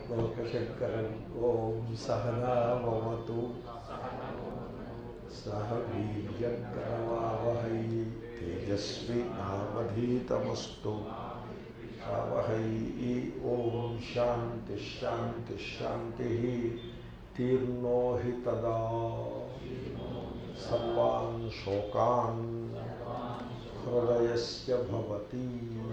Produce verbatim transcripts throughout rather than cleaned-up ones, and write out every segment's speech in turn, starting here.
లోకశంకరం. ఓం సహనా భవతు సహ వీర్యకరవావహై తేజస్వినావధీతమస్తు మా వహై. ఓం శాంతి శాంతి శాంతి. తీర్ణో హి తదా సర్వాన్ శోకాన్ హృదయస్య భవతి.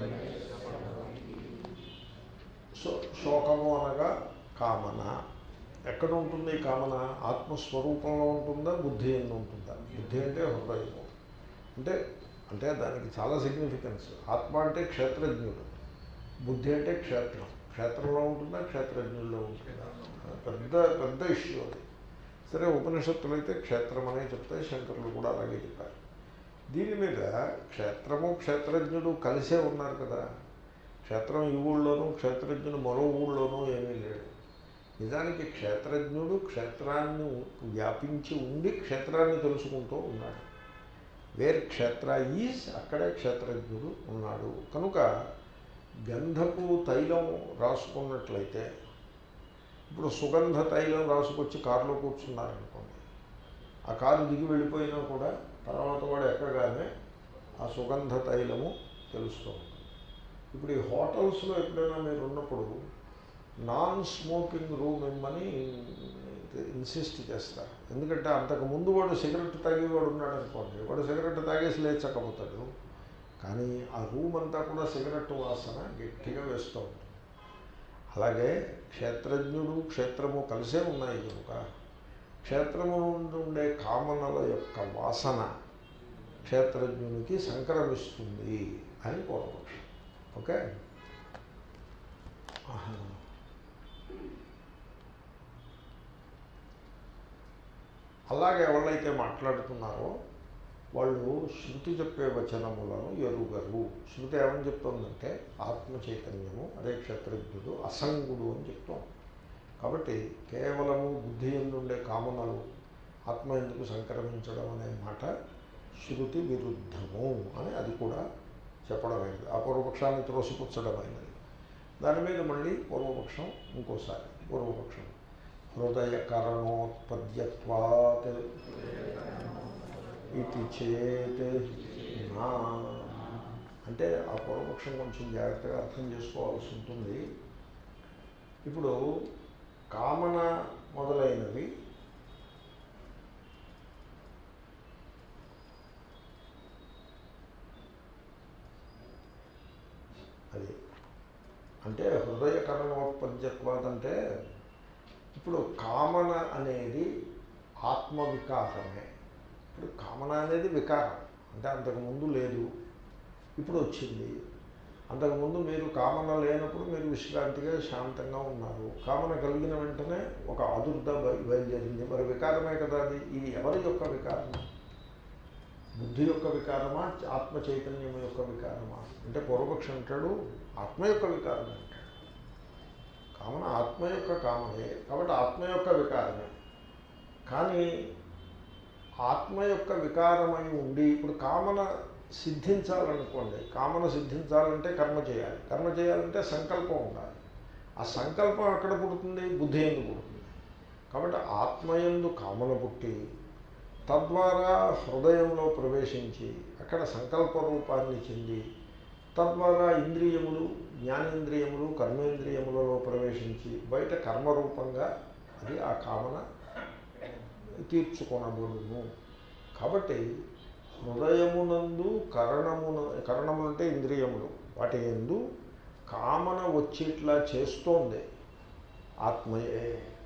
సో శోకము అనగా కామన. ఎక్కడ ఉంటుంది కామన? ఆత్మస్వరూపంలో ఉంటుందా, బుద్ధి ఎందు ఉంటుందా? బుద్ధి అంటే హృదయము అంటే అంటే దానికి చాలా సిగ్నిఫికెన్స్. ఆత్మ అంటే క్షేత్రజ్ఞుడు, బుద్ధి అంటే క్షేత్రం. క్షేత్రంలో ఉంటుందా, క్షేత్రజ్ఞుల్లో ఉంటుందా? పెద్ద పెద్ద ఇష్యూ అది. సరే, ఉపనిషత్తులు అయితే క్షేత్రం అనే చెప్తాయి, శంకరులు కూడా అలాగే చెప్పారు. దీని మీద క్షేత్రము క్షేత్రజ్ఞుడు కలిసే ఉన్నారు కదా. క్షేత్రం ఈ ఊళ్ళోనూ, క్షేత్రజ్ఞుడు మరో ఊళ్ళోనూ ఏమీ లేడు. నిజానికి క్షేత్రజ్ఞుడు క్షేత్రాన్ని వ్యాపించి ఉండి క్షేత్రాన్ని తెలుసుకుంటూ ఉన్నాడు. వేర్ క్షేత్ర ఈజ్, అక్కడే క్షేత్రజ్ఞుడు ఉన్నాడు. కనుక గంధపు తైలం రాసుకున్నట్లయితే, ఇప్పుడు సుగంధ తైలం రాసుకొచ్చి కారులో కూర్చున్నారనుకోండి, ఆ కారు దిగి వెళ్ళిపోయినా కూడా తర్వాత వాడు ఎక్కగానే ఆ సుగంధ తైలము తెలుస్తూ ఉంటుంది. ఇప్పుడు ఈ హోటల్స్లో ఎప్పుడైనా మీరు ఉన్నప్పుడు నాన్ స్మోకింగ్ రూమ్ ఇమ్మని ఇన్సిస్ట్ చేస్తారు. ఎందుకంటే అంతకుముందు వాడు సిగరెట్ తాగేవాడు ఉన్నాడు అనుకోండి, వాడు సిగరెట్ తాగేసి లేచకపోతాడు, కానీ ఆ రూమ్ అంతా కూడా సిగరెట్ వాసన గట్టిగా వేస్తూ ఉంటుంది. అలాగే క్షేత్రజ్ఞుడు క్షేత్రము కలిసే ఉన్నాయి కనుక క్షేత్రము నుండి ఉండే కామనల యొక్క వాసన క్షేత్రజ్ఞునికి సంక్రమిస్తుంది అని పూర్వపక్షం. ఓకే, అలాగే ఎవరైతే మాట్లాడుతున్నారో వాళ్ళు శృతి చెప్పే వచనములను ఎరుగరు. శృతి ఏమని చెప్తోందంటే ఆత్మ చైతన్యము అదే క్షేత్రజ్ఞుడు అసంగుడు అని చెప్తాం. కాబట్టి కేవలము బుద్ధి ఎందుండే కామనలు ఆత్మ ఎందుకు సంక్రమించడం అనే మాట శృతి విరుద్ధము అని అది కూడా చెప్పడమైనది. ఆ పూర్వపక్షాన్ని త్రోసిపుచ్చడమైనది. దాని మీద మళ్ళీ పూర్వపక్షం ఇంకోసారి పూర్వపక్షం హృదయ కరణోత్పద్యత్వాత్ ఇది చేత్ నా అంటే ఆ పూర్వపక్షం కొంచెం జాగ్రత్తగా అర్థం చేసుకోవాల్సి ఉంటుంది. ఇప్పుడు కామన మొదలైనవి అది అంటే హృదయ కరణోత్పద్యత్వాత్ అంటే ఇప్పుడు కామన అనేది ఆత్మవికారమే. ఇప్పుడు కామన అనేది వికారం అంటే అంతకుముందు లేదు, ఇప్పుడు వచ్చింది. అంతకుముందు మీరు కామన లేనప్పుడు మీరు విశ్రాంతిగా శాంతంగా ఉన్నారు. కామన కలిగిన వెంటనే ఒక ఆదుర్ద బయలుదేరింది. మరి వికారమే కదా అది. ఇది ఎవరి యొక్క వికారం? బుద్ధి యొక్క వికారమా, ఆత్మ చైతన్యం యొక్క వికారమా అంటే పూర్వపక్షం అంటాడు ఆత్మ యొక్క వికారమే అంటాడు. కామన ఆత్మ యొక్క కామనే కాబట్టి ఆత్మ యొక్క వికారమే. కానీ ఆత్మ యొక్క వికారమై ఉండి ఇప్పుడు కామన సిద్ధించాలనుకోండి, కామన సిద్ధించాలంటే కర్మ చేయాలి, కర్మ చేయాలంటే సంకల్పం ఉండాలి. ఆ సంకల్పం ఎక్కడ పుడుతుంది? బుద్ధి యందు పుడుతుంది. కాబట్టి ఆత్మయందు కామన పుట్టి తద్వారా హృదయంలో ప్రవేశించి అక్కడ సంకల్ప రూపాన్ని చెంది తద్వారా ఇంద్రియములు, జ్ఞానేంద్రియములు, కర్మేంద్రియములలో ప్రవేశించి బయట కర్మరూపంగా అది ఆ కామన తీర్చుకొనబడును. కాబట్టి హృదయమునందు కరణమున కరణములు అంటే ఇంద్రియములు, వాటి యందు కామన వచ్చేట్లా చేస్తోంది ఆత్మయే.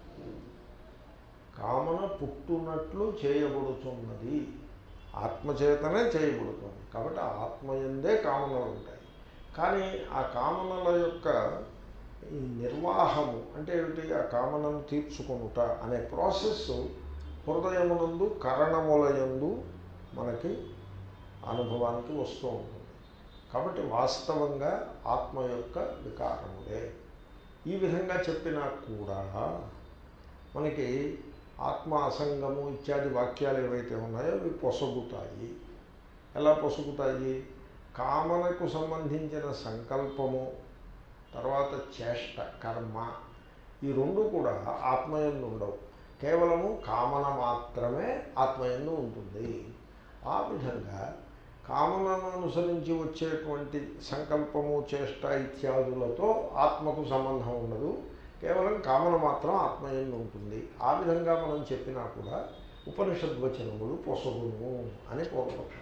కామన పుట్టునట్లు చేయబడుతున్నది, ఆత్మచేతనే చేయబడుతుంది. కాబట్టి ఆత్మయందే కామనలు ఉంటాయి. కానీ ఆ కామనల యొక్క ఈ నిర్వాహము అంటే ఏమిటి? ఆ కామనను తీర్చుకొనుట అనే ప్రాసెస్ హృదయమునందు కరణములయందు మనకి అనుభవానికి వస్తూ ఉంటుంది. కాబట్టి వాస్తవంగా ఆత్మ యొక్క వికారములే. ఈ విధంగా చెప్పినా కూడా మనకి ఆత్మ అసంగము ఇత్యాది వాక్యాలు ఏవైతే ఉన్నాయో అవి పొసగుతాయి. ఎలా పొసగుతాయి? కామనకు సంబంధించిన సంకల్పము, తర్వాత చేష్ట కర్మ, ఈ రెండు కూడా ఆత్మయందు ఉండవు, కేవలము కామన మాత్రమే ఆత్మయందు ఉంటుంది. ఆ విధంగా కామనను అనుసరించి వచ్చేటువంటి సంకల్పము, చేష్ట ఇత్యాదులతో ఆత్మకు సంబంధం ఉండదు, కేవలం కామన మాత్రం ఆత్మయందు ఉంటుంది. ఆ విధంగా మనం చెప్పినా కూడా ఉపనిషద్వచనములు పొసగును అని పూర్వపక్షం.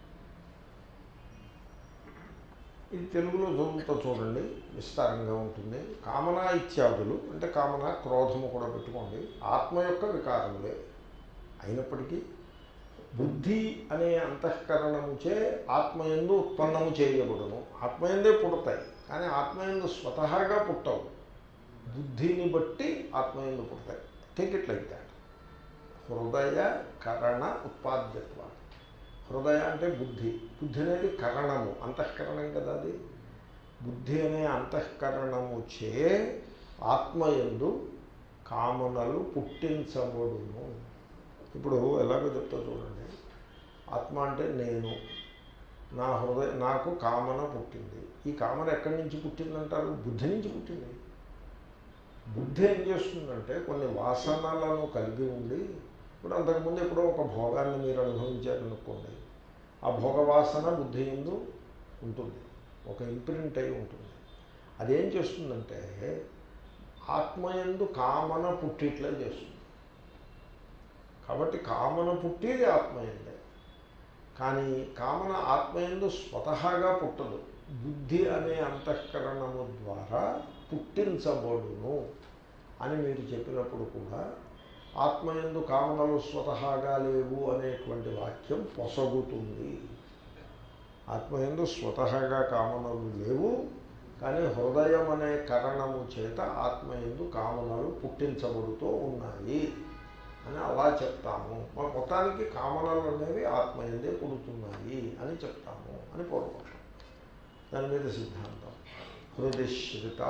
ఇది తెలుగులో చదువుతో చూడండి, విస్తారంగా ఉంటుంది. కామన ఇత్యాదులు అంటే కామన, క్రోధము కూడా పెట్టుకోండి, ఆత్మ యొక్క వికారములే అయినప్పటికీ బుద్ధి అనే అంతఃకరణముచే ఆత్మయందు ఉత్పన్నము చేయబడును. ఆత్మయందే పుడతాయి, కానీ ఆత్మయందు స్వతహాగా పుట్టవు, బుద్ధిని బట్టి ఆత్మయందు పుడతాయి. Take it like that. హృదయ కరణ ఉత్పాద్యత్వ. హృదయ అంటే బుద్ధి, బుద్ధి అనేది కరణము, అంతఃకరణం కదా అది. బుద్ధి అనే అంతఃకరణము చే ఆత్మయందు కామనలు పుట్టించబడును. ఇప్పుడు ఎలాగో చెప్తా చూడండి. ఆత్మ అంటే నేను, నా హృదయ నాకు కామన పుట్టింది. ఈ కామన ఎక్కడి నుంచి పుట్టిందంటారు? బుద్ధి నుంచి పుట్టింది. బుద్ధి ఏం చేస్తుందంటే కొన్ని వాసనలను కలిగి ఉండి, ఇప్పుడు అంతకుముందు ఎప్పుడో ఒక భోగాన్ని మీరు అనుభవించారనుకోండి, ఆ భోగవాసన బుద్ధి యందు ఉంటుంది, ఒక ఇంప్రింట్ అయి ఉంటుంది. అదేం చేస్తుందంటే ఆత్మయందు కామన పుట్టిట్లే చేస్తుంది. కాబట్టి కామన పుట్టేది ఆత్మయందే, కానీ కామన ఆత్మయందు స్వతహాగా పుట్టదు, బుద్ధి అనే అంతఃకరణము ద్వారా పుట్టించబడును అని మీరు చెప్పినప్పుడు కూడా ఆత్మయందు కామనలు స్వతహాగా లేవు అనేటువంటి వాక్యం పొసగుతుంది. ఆత్మయందు స్వతహాగా కామనలు లేవు, కానీ హృదయం అనే కరణము చేత ఆత్మయందు కామనలు పుట్టించబడుతూ ఉన్నాయి అని అలా చెప్తాము. మన మొత్తానికి కామనలు అనేవి ఆత్మయందే పుడుతున్నాయి అని చెప్తాము అని పూర్వపక్షం. దాని మీద సిద్ధాంతం హృదిశ్రితా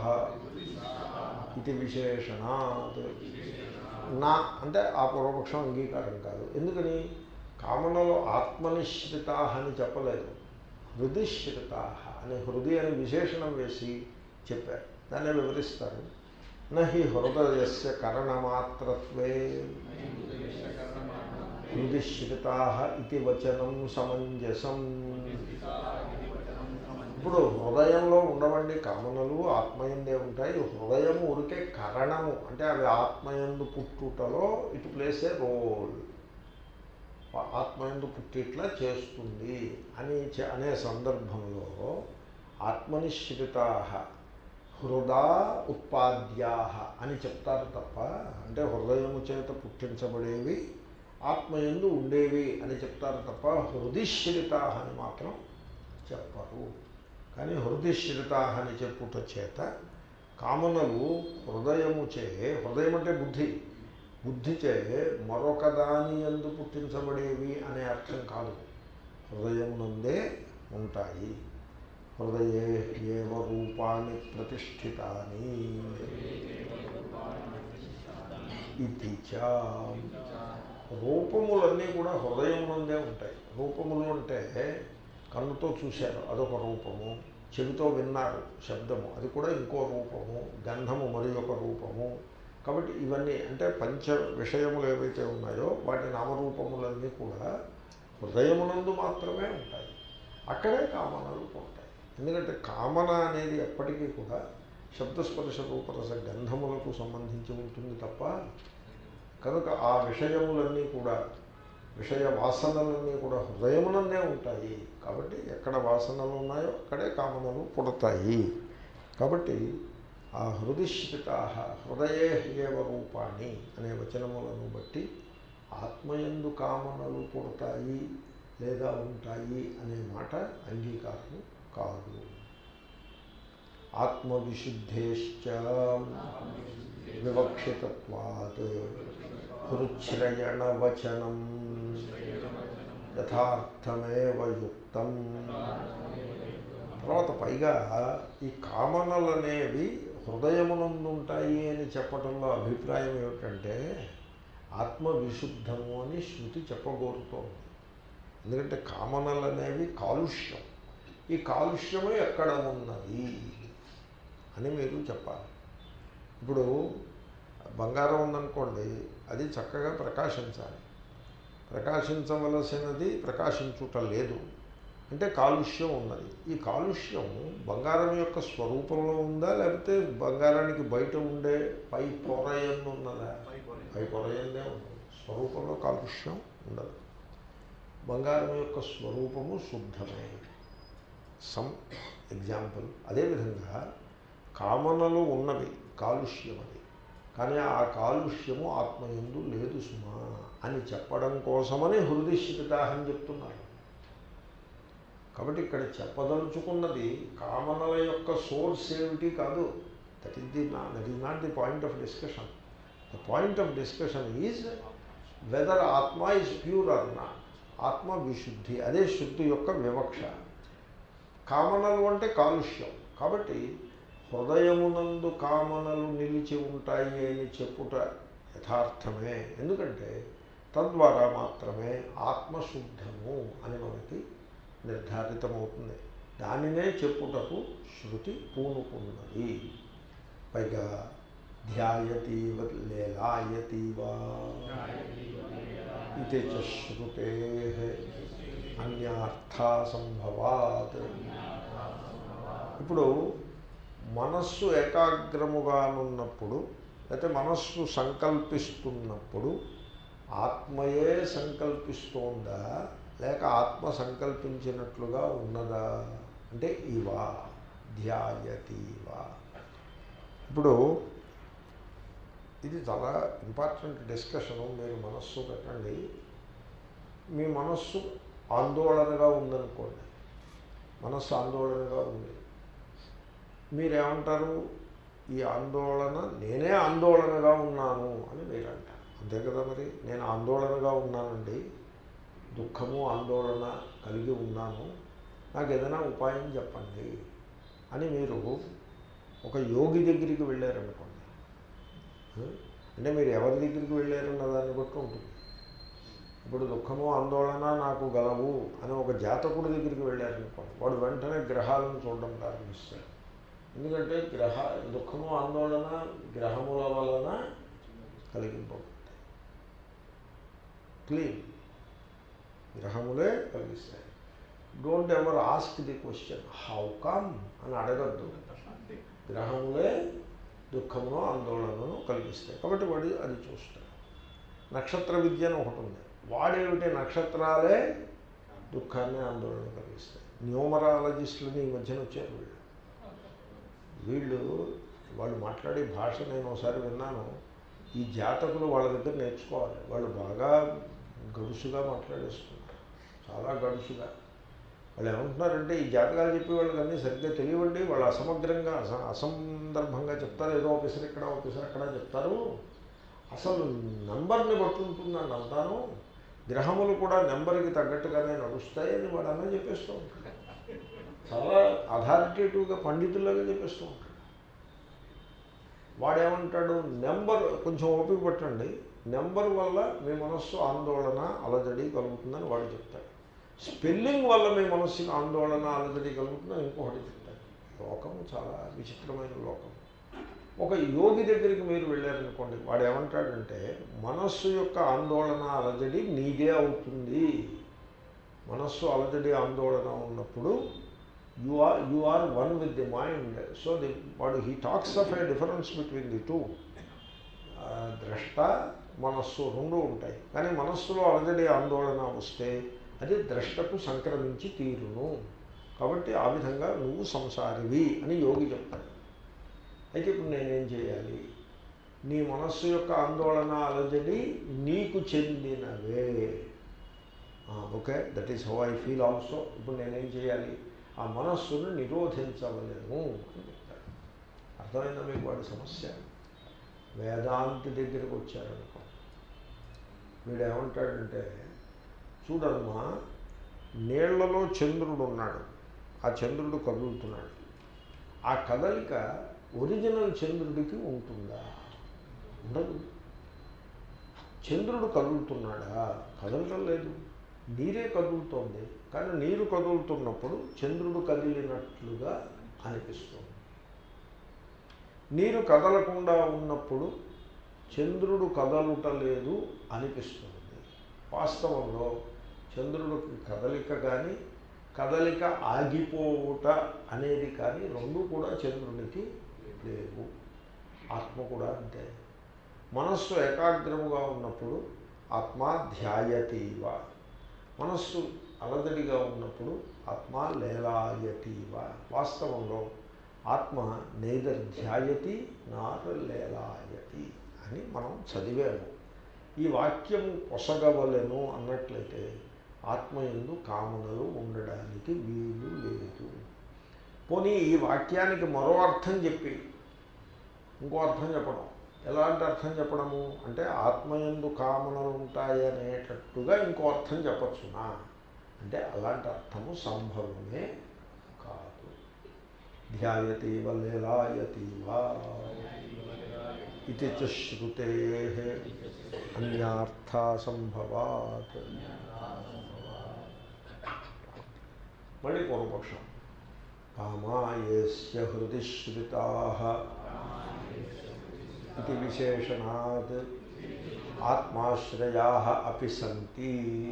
ఇది విశేషణాత్. నా అంటే ఆ పూర్వపక్షం అంగీకారం కాదు. ఎందుకని? కామనలో ఆత్మనిశ్రితా అని చెప్పలేదు, హృదిశ్రితా అని హృదయ అని విశేషణం వేసి చెప్పారు. దాన్ని వివరిస్తారు. నహి హృదయస్య కరణమాత్రత్వే హృదిశ్రితా ఇది వచనం సమంజసం. ఇప్పుడు హృదయంలో ఉండవండి కామనలు, ఆత్మయందే ఉంటాయి. హృదయం ఉరికే కరణము, అంటే అవి ఆత్మయందు పుట్టుటలో ఇట్ ప్లేస్ ఏ రోల్, ఆత్మయందు పుట్టిట్లా చేస్తుంది అని అనే సందర్భంలో ఆత్మనిశ్రితా హృదా ఉత్పాద్యా అని చెప్తారు తప్ప, అంటే హృదయము చేత పుట్టించబడేవి ఆత్మయందు ఉండేవి అని చెప్తారు తప్ప హృదిశ్రితా అని మాత్రం చెప్పరు. కానీ హృదిశ్రితా అని చెప్పుట చేత కామనలు హృదయము చే, హృదయం అంటే బుద్ధి, బుద్ధి చే మరొక దాని యందు పుట్టించబడేవి అనే అర్థం కాదు, హృదయమునందే ఉంటాయి. హృదయే ఏవ రూపాణి ప్రతిష్ఠితాని ఇది చ. రూపములన్నీ కూడా హృదయమునందే ఉంటాయి. రూపములు అంటే కన్నుతో చూశారు, అదొక రూపము. చెవితో విన్నారు శబ్దము, అది కూడా ఇంకో రూపము. గంధము మరి ఒక రూపము. కాబట్టి ఇవన్నీ అంటే పంచ విషయములు ఏవైతే ఉన్నాయో వాటి నామరూపములన్నీ కూడా హృదయమునందు మాత్రమే ఉంటాయి. అక్కడే కామనలు ఉంటాయి. ఎందుకంటే కామన అనేది ఎప్పటికీ కూడా శబ్దస్పర్శ రూపరస గంధములకు సంబంధించి ఉంటుంది తప్ప, కనుక ఆ విషయములన్నీ కూడా, విషయ వాసనలన్నీ కూడా హృదయమునందే ఉంటాయి. కాబట్టి ఎక్కడ వాసనలు ఉన్నాయో అక్కడే కామనలు పుడతాయి. కాబట్టి ఆ హృదిశ్రితా హృదయే ఏవ రూపాణి అనే వచనములను బట్టి ఆత్మయందు కామనలు పుడతాయి లేదా ఉంటాయి అనే మాట అంగీకారం కాదు. ఆత్మవిశుద్ధేశ్చ వివక్షితత్వాత్ హృచ్ఛ్రయణ వచనం యథార్థమేవ యుక్తం. తర్వాత పైగా ఈ కామనలనేవి హృదయమునందు ఉంటాయి అని చెప్పడంలో అభిప్రాయం ఏమిటంటే ఆత్మవిశుద్ధము అని శృతి చెప్పగోరుతోంది. ఎందుకంటే కామనలు అనేవి కాలుష్యం, ఈ కాలుష్యము ఎక్కడ ఉన్నది అని మీరు చెప్పాలి. ఇప్పుడు బంగారం ఉందనుకోండి, అది చక్కగా ప్రకాశించాలి. ప్రకాశించవలసినది ప్రకాశించుట లేదు అంటే కాలుష్యం ఉన్నది. ఈ కాలుష్యం బంగారం యొక్క స్వరూపంలో ఉందా, లేకపోతే బంగారానికి బయట ఉండే పై పొరయందు ఉన్నదా? పై పొరయందే ఉంది. స్వరూపంలో కాలుష్యం ఉండదు. బంగారం యొక్క స్వరూపము శుద్ధమే. Some example. అదేవిధంగా కామనలు ఉన్నవి, కాలుష్యం అది. కానీ ఆ కాలుష్యము ఆత్మయందు లేదు సుమా అని చెప్పడం కోసమని హృదయశిఖితాహని చెప్తున్నారు. కాబట్టి ఇక్కడ చెప్పదలుచుకున్నది కామనల యొక్క సోర్స్ ఏమిటి కాదు. That is the that is not the point of discussion. The point of discussion is whether ఆత్మ ఈజ్ ప్యూర్ ఆర్ నాట్. ఆత్మ విశుద్ధి, అదే శుద్ధి యొక్క వివక్ష. కామనలు అంటే కాలుష్యం. కాబట్టి హృదయమునందు కామనలు నిలిచి ఉంటాయి అని చెప్పుట యథార్థమే. ఎందుకంటే తద్వారా మాత్రమే ఆత్మశుద్ధము అని మనకి నిర్ధారితమవుతుంది. దానినే చెప్పుటకు శృతి పూనుకున్నది. పైగా ధ్యాయతీవ లేలాయతీవా ఇది చ శృతే అన్యార్థా సంభవాత్. ఇప్పుడు మనస్సు ఏకాగ్రముగానున్నప్పుడు, లేకపోతే మనస్సు సంకల్పిస్తున్నప్పుడు ఆత్మయే సంకల్పిస్తోందా, లేక ఆత్మ సంకల్పించినట్లుగా ఉన్నదా అంటే ఇవా ధ్యాయతీవా. ఇప్పుడు ఇది చాలా ఇంపార్టెంట్ డిస్కషను. మీరు మనస్సు పెట్టండి. మీ మనస్సు ఆందోళనగా ఉందనుకోండి, మనస్సు ఆందోళనగా ఉంది. మీరేమంటారు? ఈ ఆందోళన, నేనే ఆందోళనగా ఉన్నాను అని మీరు అంటారు. అంతే కదా. మరి నేను ఆందోళనగా ఉన్నానండి, దుఃఖము ఆందోళన కలిగి ఉన్నాను, నాకు ఏదైనా ఉపాయం చెప్పండి అని మీరు ఒక యోగి దగ్గరికి వెళ్ళారనుకోండి. అంటే మీరు ఎవరి దగ్గరికి వెళ్ళారన్న దాన్ని బట్టి ఉంటుంది. ఇప్పుడు దుఃఖము ఆందోళన నాకు గలవు అని ఒక జాతకుడి దగ్గరికి వెళ్ళారనుకోండి, వాడు వెంటనే గ్రహాలను చూడడం ప్రారంభిస్తాడు. ఎందుకంటే గ్రహ దుఃఖము ఆందోళన గ్రహముల వలన కలిగింపబడతాయి. క్లీన్ గ్రహములే కలిగిస్తాయి. Don't ever ask the question how come అని అడగద్దు. గ్రహములే దుఃఖమును ఆందోళనను కలిగిస్తాయి. కాబట్టి వాడు అది చూస్తాడు. నక్షత్ర విద్య అని ఒకటి ఉంది. వాడేమిటి, నక్షత్రాలే దుఃఖాన్ని ఆందోళన కలిగిస్తాయి. న్యూమరాలజిస్టులని ఈ మధ్యన వచ్చారు వీళ్ళు. వీళ్ళు వాళ్ళు మాట్లాడే భాష నేను ఒకసారి విన్నాను. ఈ జాతకులు వాళ్ళ దగ్గర నేర్చుకోవాలి. వాళ్ళు బాగా గడుసుగా మాట్లాడేస్తున్నారు, చాలా గడుసుగా. వాళ్ళు ఏమంటున్నారంటే, ఈ జాతకాలు చెప్పి వాళ్ళకి అన్నీ సరిగ్గా తెలియవండి, వాళ్ళు అసమగ్రంగా అస అసందర్భంగా చెప్తారు. ఏదో ఆఫీసర్ ఇక్కడ ఆఫీసర్ అక్కడ చెప్తారు. అసలు నెంబర్ని బట్టి ఉంటుందండి అంటాను. గ్రహములు కూడా నెంబర్కి తగ్గట్టుగానే నడుస్తాయి అని వాడు అలా చెప్పేస్తూ ఉంటాడు. చాలా అథారిటేటివ్గా పండితుల్లాగా చెప్పేస్తూ ఉంటాడు. వాడేమంటాడు, నెంబర్ కొంచెం ఓపిక పట్టండి, నెంబర్ వల్ల మీ మనస్సు ఆందోళన అలజడి కలుగుతుందని వాడు చెప్తాడు. స్పెల్లింగ్ వల్ల మీ మనస్సుకి ఆందోళన అలజడి కలుగుతుందని ఇంకొకటి చెప్తాడు. లోకము చాలా విచిత్రమైన లోకం. ఒక యోగి దగ్గరికి మీరు వెళ్ళారనుకోండి, వాడు ఏమంటాడంటే, మనస్సు యొక్క ఆందోళన అలజడి నీదే అవుతుంది. మనస్సు అలజడి ఆందోళన ఉన్నప్పుడు you are you are one with the mind. So the వాడు he talks of a difference between the two. ద్రష్ట మనస్సు రెండు ఉంటాయి. కానీ మనస్సులో అలజడి ఆందోళన వస్తే అది ద్రష్టకు సంక్రమించి తీరును. కాబట్టి ఆ విధంగా నువ్వు సంసారివి అని యోగి చెప్తాడు. అయితే ఇప్పుడు నేనేం చేయాలి? నీ మనస్సు యొక్క ఆందోళన అలజడి నీకు చెందినవే. Okay, that is how I feel also. ఇప్పుడు నేనేం చేయాలి? ఆ మనస్సును నిరోధించవలేము అని చెప్తాడు. అర్థమైందా మీకు వాడి సమస్య? వేదాంతి దగ్గరికి వచ్చారనుకో, వీడు ఏమంటాడంటే, చూడమ్మా, నీళ్లలో చంద్రుడు ఉన్నాడు, ఆ చంద్రుడు కదులుతున్నాడు. ఆ కదలిక ఒరిజినల్ చంద్రుడికి ఉంటుందా? ఉండదు. చంద్రుడు కదులుతున్నాడా? కదలటం లేదు, నీరే కదులుతోంది. కానీ నీరు కదులుతున్నప్పుడు చంద్రుడు కదిలినట్లుగా అనిపిస్తుంది. నీరు కదలకుండా ఉన్నప్పుడు చంద్రుడు కదలుటలేదు అనిపిస్తుంది. వాస్తవంలో చంద్రుడికి కదలిక కానీ కదలిక ఆగిపోవుట అనేది కానీ రెండు కూడా చంద్రునికి లేవు. ఆత్మ కూడా అంతే. మనస్సు ఏకాగ్రముగా ఉన్నప్పుడు ఆత్మ ధ్యాయతీవ, మనస్సు అలజడిగా ఉన్నప్పుడు ఆత్మ లేలాయతీవ. వాస్తవంలో ఆత్మ నైదర్ ధ్యాయతి నార లేలాయతి అని మనం చదివాము. ఈ వాక్యము పొసగవలెను అన్నట్లయితే ఆత్మయందు కామనలు ఉండడానికి వీలు లేదు. పోనీ ఈ వాక్యానికి మరో అర్థం చెప్పి ఇంకో అర్థం చెప్పడం. ఎలాంటి అర్థం చెప్పడము అంటే ఆత్మయందు కామనలు ఉంటాయనేటట్టుగా ఇంకో అర్థం చెప్పచ్చునా అంటే అలాంటి అర్థము సంభవమే కాదు. ధ్యాయతీవ లేలాయతీవ ఇది చ శ్రుతే అన్యార్థా సంభవాత్. మళ్ళీ పూర్వపక్షం. కామాయేస్య హృది శ్రితాః ఇది విశేషణాత్ ఆత్మాశ్రయాః అపి సంతి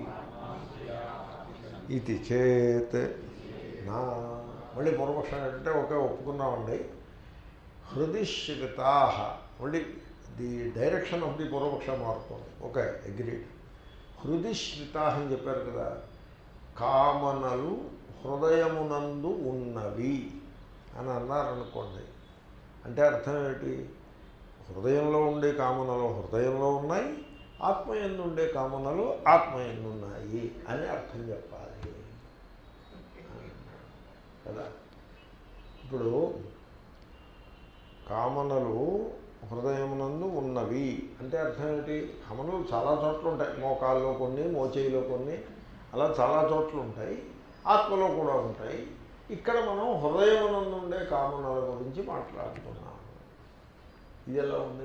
ఇది చేత్ నా. మళ్ళీ పూర్వపక్షం ఏంటంటే ఒకే ఒప్పుకున్నామండి. హృది శ్రితాః, మళ్ళీ ది డైరెక్షన్ ఆఫ్ ది పూర్వపక్షం మారుతుంది. Okay, agreed. హృది శ్రితాః అని చెప్పారు కదా, కామనలు హృదయమునందు ఉన్నవి అని అన్నారనుకోండి. అంటే అర్థం ఏమిటి? హృదయంలో ఉండే కామనలు హృదయంలో ఉన్నాయి, ఆత్మయందు ఉండే కామనలు ఆత్మయందు ఉన్నాయి అని అర్థం చెప్పాలి కదా. ఇప్పుడు కామనలు హృదయమునందు ఉన్నవి అంటే అర్థం ఏంటి? కామనలు చాలా చోట్ల ఉంటాయి. మోకాల్లో కొన్ని, మోచేయిలో కొన్ని, అలా చాలా చోట్ల ఉంటాయి. ఆత్మలో కూడా ఉంటాయి. ఇక్కడ మనం హృదయమునందు ఉండే కామనల గురించి మాట్లాడుతున్నాము. ఇది ఎలా ఉంది?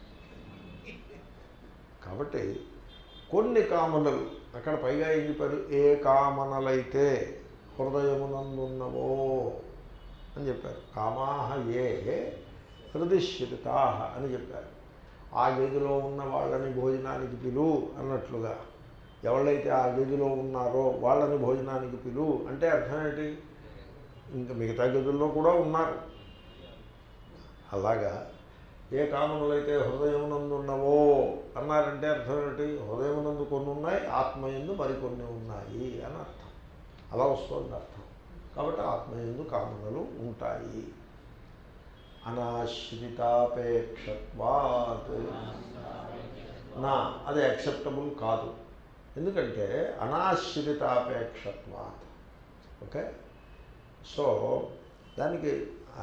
కాబట్టి కొన్ని కామనలు అక్కడ పైగా ఏం చెప్పారు? ఏ కామనలైతే హృదయమునందున్నవో అని చెప్పారు. కామాహ ఏ హృదిశ్రితాః అని చెప్పారు. ఆ గదిలో ఉన్న వాళ్ళని భోజనానికి పిలు అన్నట్లుగా ఎవళ్ళైతే ఆ గదిలో ఉన్నారో వాళ్ళని భోజనానికి పిలు అంటే అర్థం ఏంటి? ఇంకా మిగతా గదుల్లో కూడా ఉన్నారు. అలాగా ఏ కామనలైతే హృదయమునందు ఉన్నవో అన్నారంటే అర్థం ఏంటి? హృదయమునందు కొన్ని ఉన్నాయి, ఆత్మయందు మరికొన్ని ఉన్నాయి అని అర్థం. అలా వస్తుంది అర్థం. కాబట్టి ఆత్మయందు కామనలు ఉంటాయి. అనాశ్రితాపేక్షత్వాత్ నా, అది యాక్సెప్టబుల్ కాదు. ఎందుకంటే అనాశ్రితాపేక్షత్వాత్. ఓకే, సో దానికి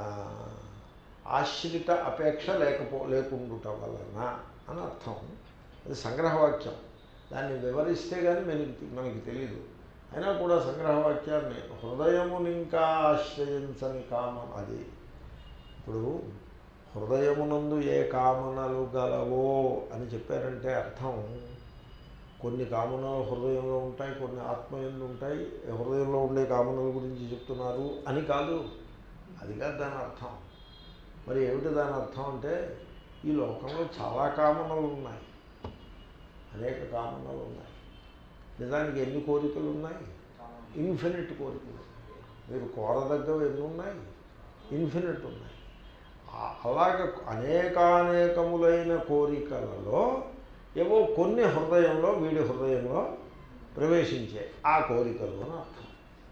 ఆశ్రిత అపేక్ష లేకపో లేకుండుట వలన అని అర్థం. అది సంగ్రహవాక్యం. దాన్ని వివరిస్తే కానీ మనకి మనకి తెలియదు. అయినా కూడా సంగ్రహవాక్యాన్ని హృదయముని ఇంకా ఆశ్రయించని కామం అది. ఇప్పుడు హృదయమునందు ఏ కామనలు గలవో అని చెప్పారంటే అర్థం కొన్ని కామనలు హృదయంలో ఉంటాయి, కొన్ని ఆత్మయందు ఉంటాయి. హృదయంలో ఉండే కామనల గురించి చెప్తున్నారు అని కాదు. అది కాదు దాని అర్థం. మరి ఏమిటి దాని అర్థం అంటే ఈ లోకంలో చాలా కామనలు ఉన్నాయి, అనేక కామనలు ఉన్నాయి. నిజానికి ఎన్ని కోరికలు ఉన్నాయి? ఇన్ఫినిట్ కోరికలు. మీరు కోరదగ్గవి ఎన్ని ఉన్నాయి? ఇన్ఫినిట్ ఉన్నాయి. అలాగ అనేకానేకములైన కోరికలలో ఏవో కొన్ని హృదయంలో వీడి హృదయంలో ప్రవేశించే ఆ కోరికలు అని అర్థం.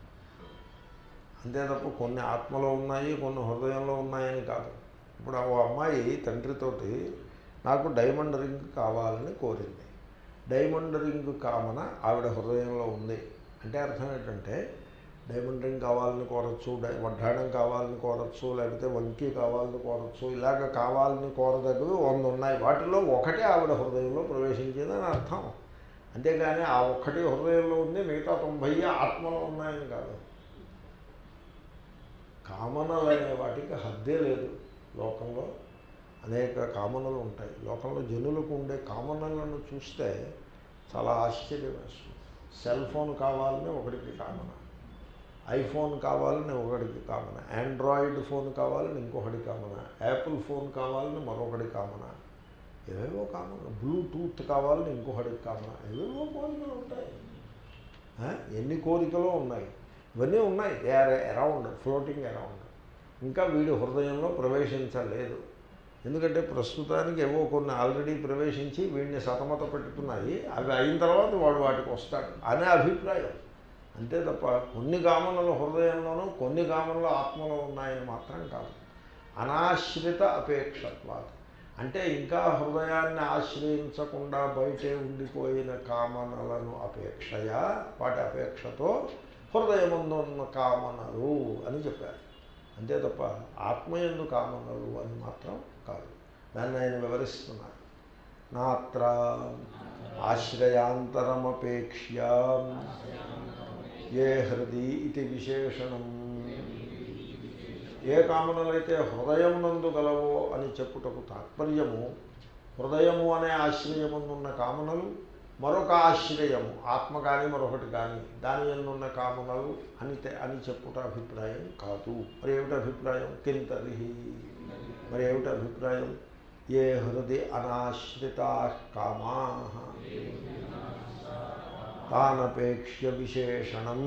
అంతే తప్ప కొన్ని ఆత్మలో ఉన్నాయి, కొన్ని హృదయంలో ఉన్నాయని కాదు. ఇప్పుడు ఓ అమ్మాయి తండ్రితోటి నాకు డైమండ్ రింగ్ కావాలని కోరింది. డైమండ్ రింగ్ కామన ఆవిడ హృదయంలో ఉంది అంటే అర్థం ఏంటంటే డైమండ్ రింగ్ కావాలని కోరచ్చు, డై వడ్డాణం కావాలని కోరచ్చు, లేకపోతే వంకీ కావాలని కోరచ్చు. ఇలాగ కావాలని కోరదగ్గవి వంద ఉన్నాయి. వాటిలో ఒకటే ఆవిడ హృదయంలో ప్రవేశించేదని అర్థం. అంతేగాని ఆ ఒక్కటి హృదయంలో ఉంది, మిగతా తొంభై ఆత్మలో ఉన్నాయని కాదు. కామనలు అనే వాటికి హద్దే లేదు. లోకంలో అనేక కామనలు ఉంటాయి. లోకంలో జనులకు ఉండే కామనలను చూస్తే చాలా ఆశ్చర్యం వేస్తుంది. సెల్ ఫోన్ కావాలని ఒకటికి కామన, ఐఫోన్ కావాలని ఒకడికి కామన, ఆండ్రాయిడ్ ఫోన్ కావాలని ఇంకొకటి కామన, యాపిల్ ఫోన్ కావాలని మరొకటి కామన, ఏవేవో కామన, బ్లూటూత్ కావాలని ఇంకొకటికి కామన, ఏవేవో కోరికలు ఉంటాయి. ఎన్ని కోరికలు ఉన్నాయి, ఇవన్నీ ఉన్నాయి. They are around, floating around. ఇంకా వీడి హృదయంలో ప్రవేశించలేదు. ఎందుకంటే ప్రస్తుతానికి ఏవో కొన్ని ఆల్రెడీ ప్రవేశించి వీడిని సతమత పెట్టుతున్నాయి. అవి అయిన తర్వాత వాడు వాటికి వస్తాడు అనే అభిప్రాయం అంతే తప్ప కొన్ని కామనలు హృదయంలోనూ కొన్ని కామనలు ఆత్మలో ఉన్నాయని మాత్రం కాదు. అనాశ్రిత అపేక్షత్వాలు అంటే ఇంకా హృదయాన్ని ఆశ్రయించకుండా బయటే ఉండిపోయిన కామనలను అపేక్షయా, వాటి అపేక్షతో హృదయముందు ఉన్న కామనలు అని చెప్పారు. అంతే తప్ప ఆత్మయందు కామనలు అని మాత్రం కాదు. దాన్ని ఆయన వివరిస్తున్నారు. నాత్ర ఆశ్రయాంతరమపేక్ష్య ఏ హృది ఇది విశేషణం. ఏ కామనలైతే హృదయమునందు గలవో అని చెప్పుటకు తాత్పర్యము, హృదయము అనే ఆశ్రయమునున్న కామనలు మరొక ఆశ్రయము ఆత్మ కానీ మరొకటి కానీ దాని ఎందున్న కామనలు అని అని చెప్పుట అభిప్రాయం కాదు. మరి ఏమిటి అభిప్రాయం? కింతరిహి, మరి ఏమిటి అభిప్రాయం? ఏ హృది అనాశ్రితా కామా తానపేక్ష్య విశేషణం.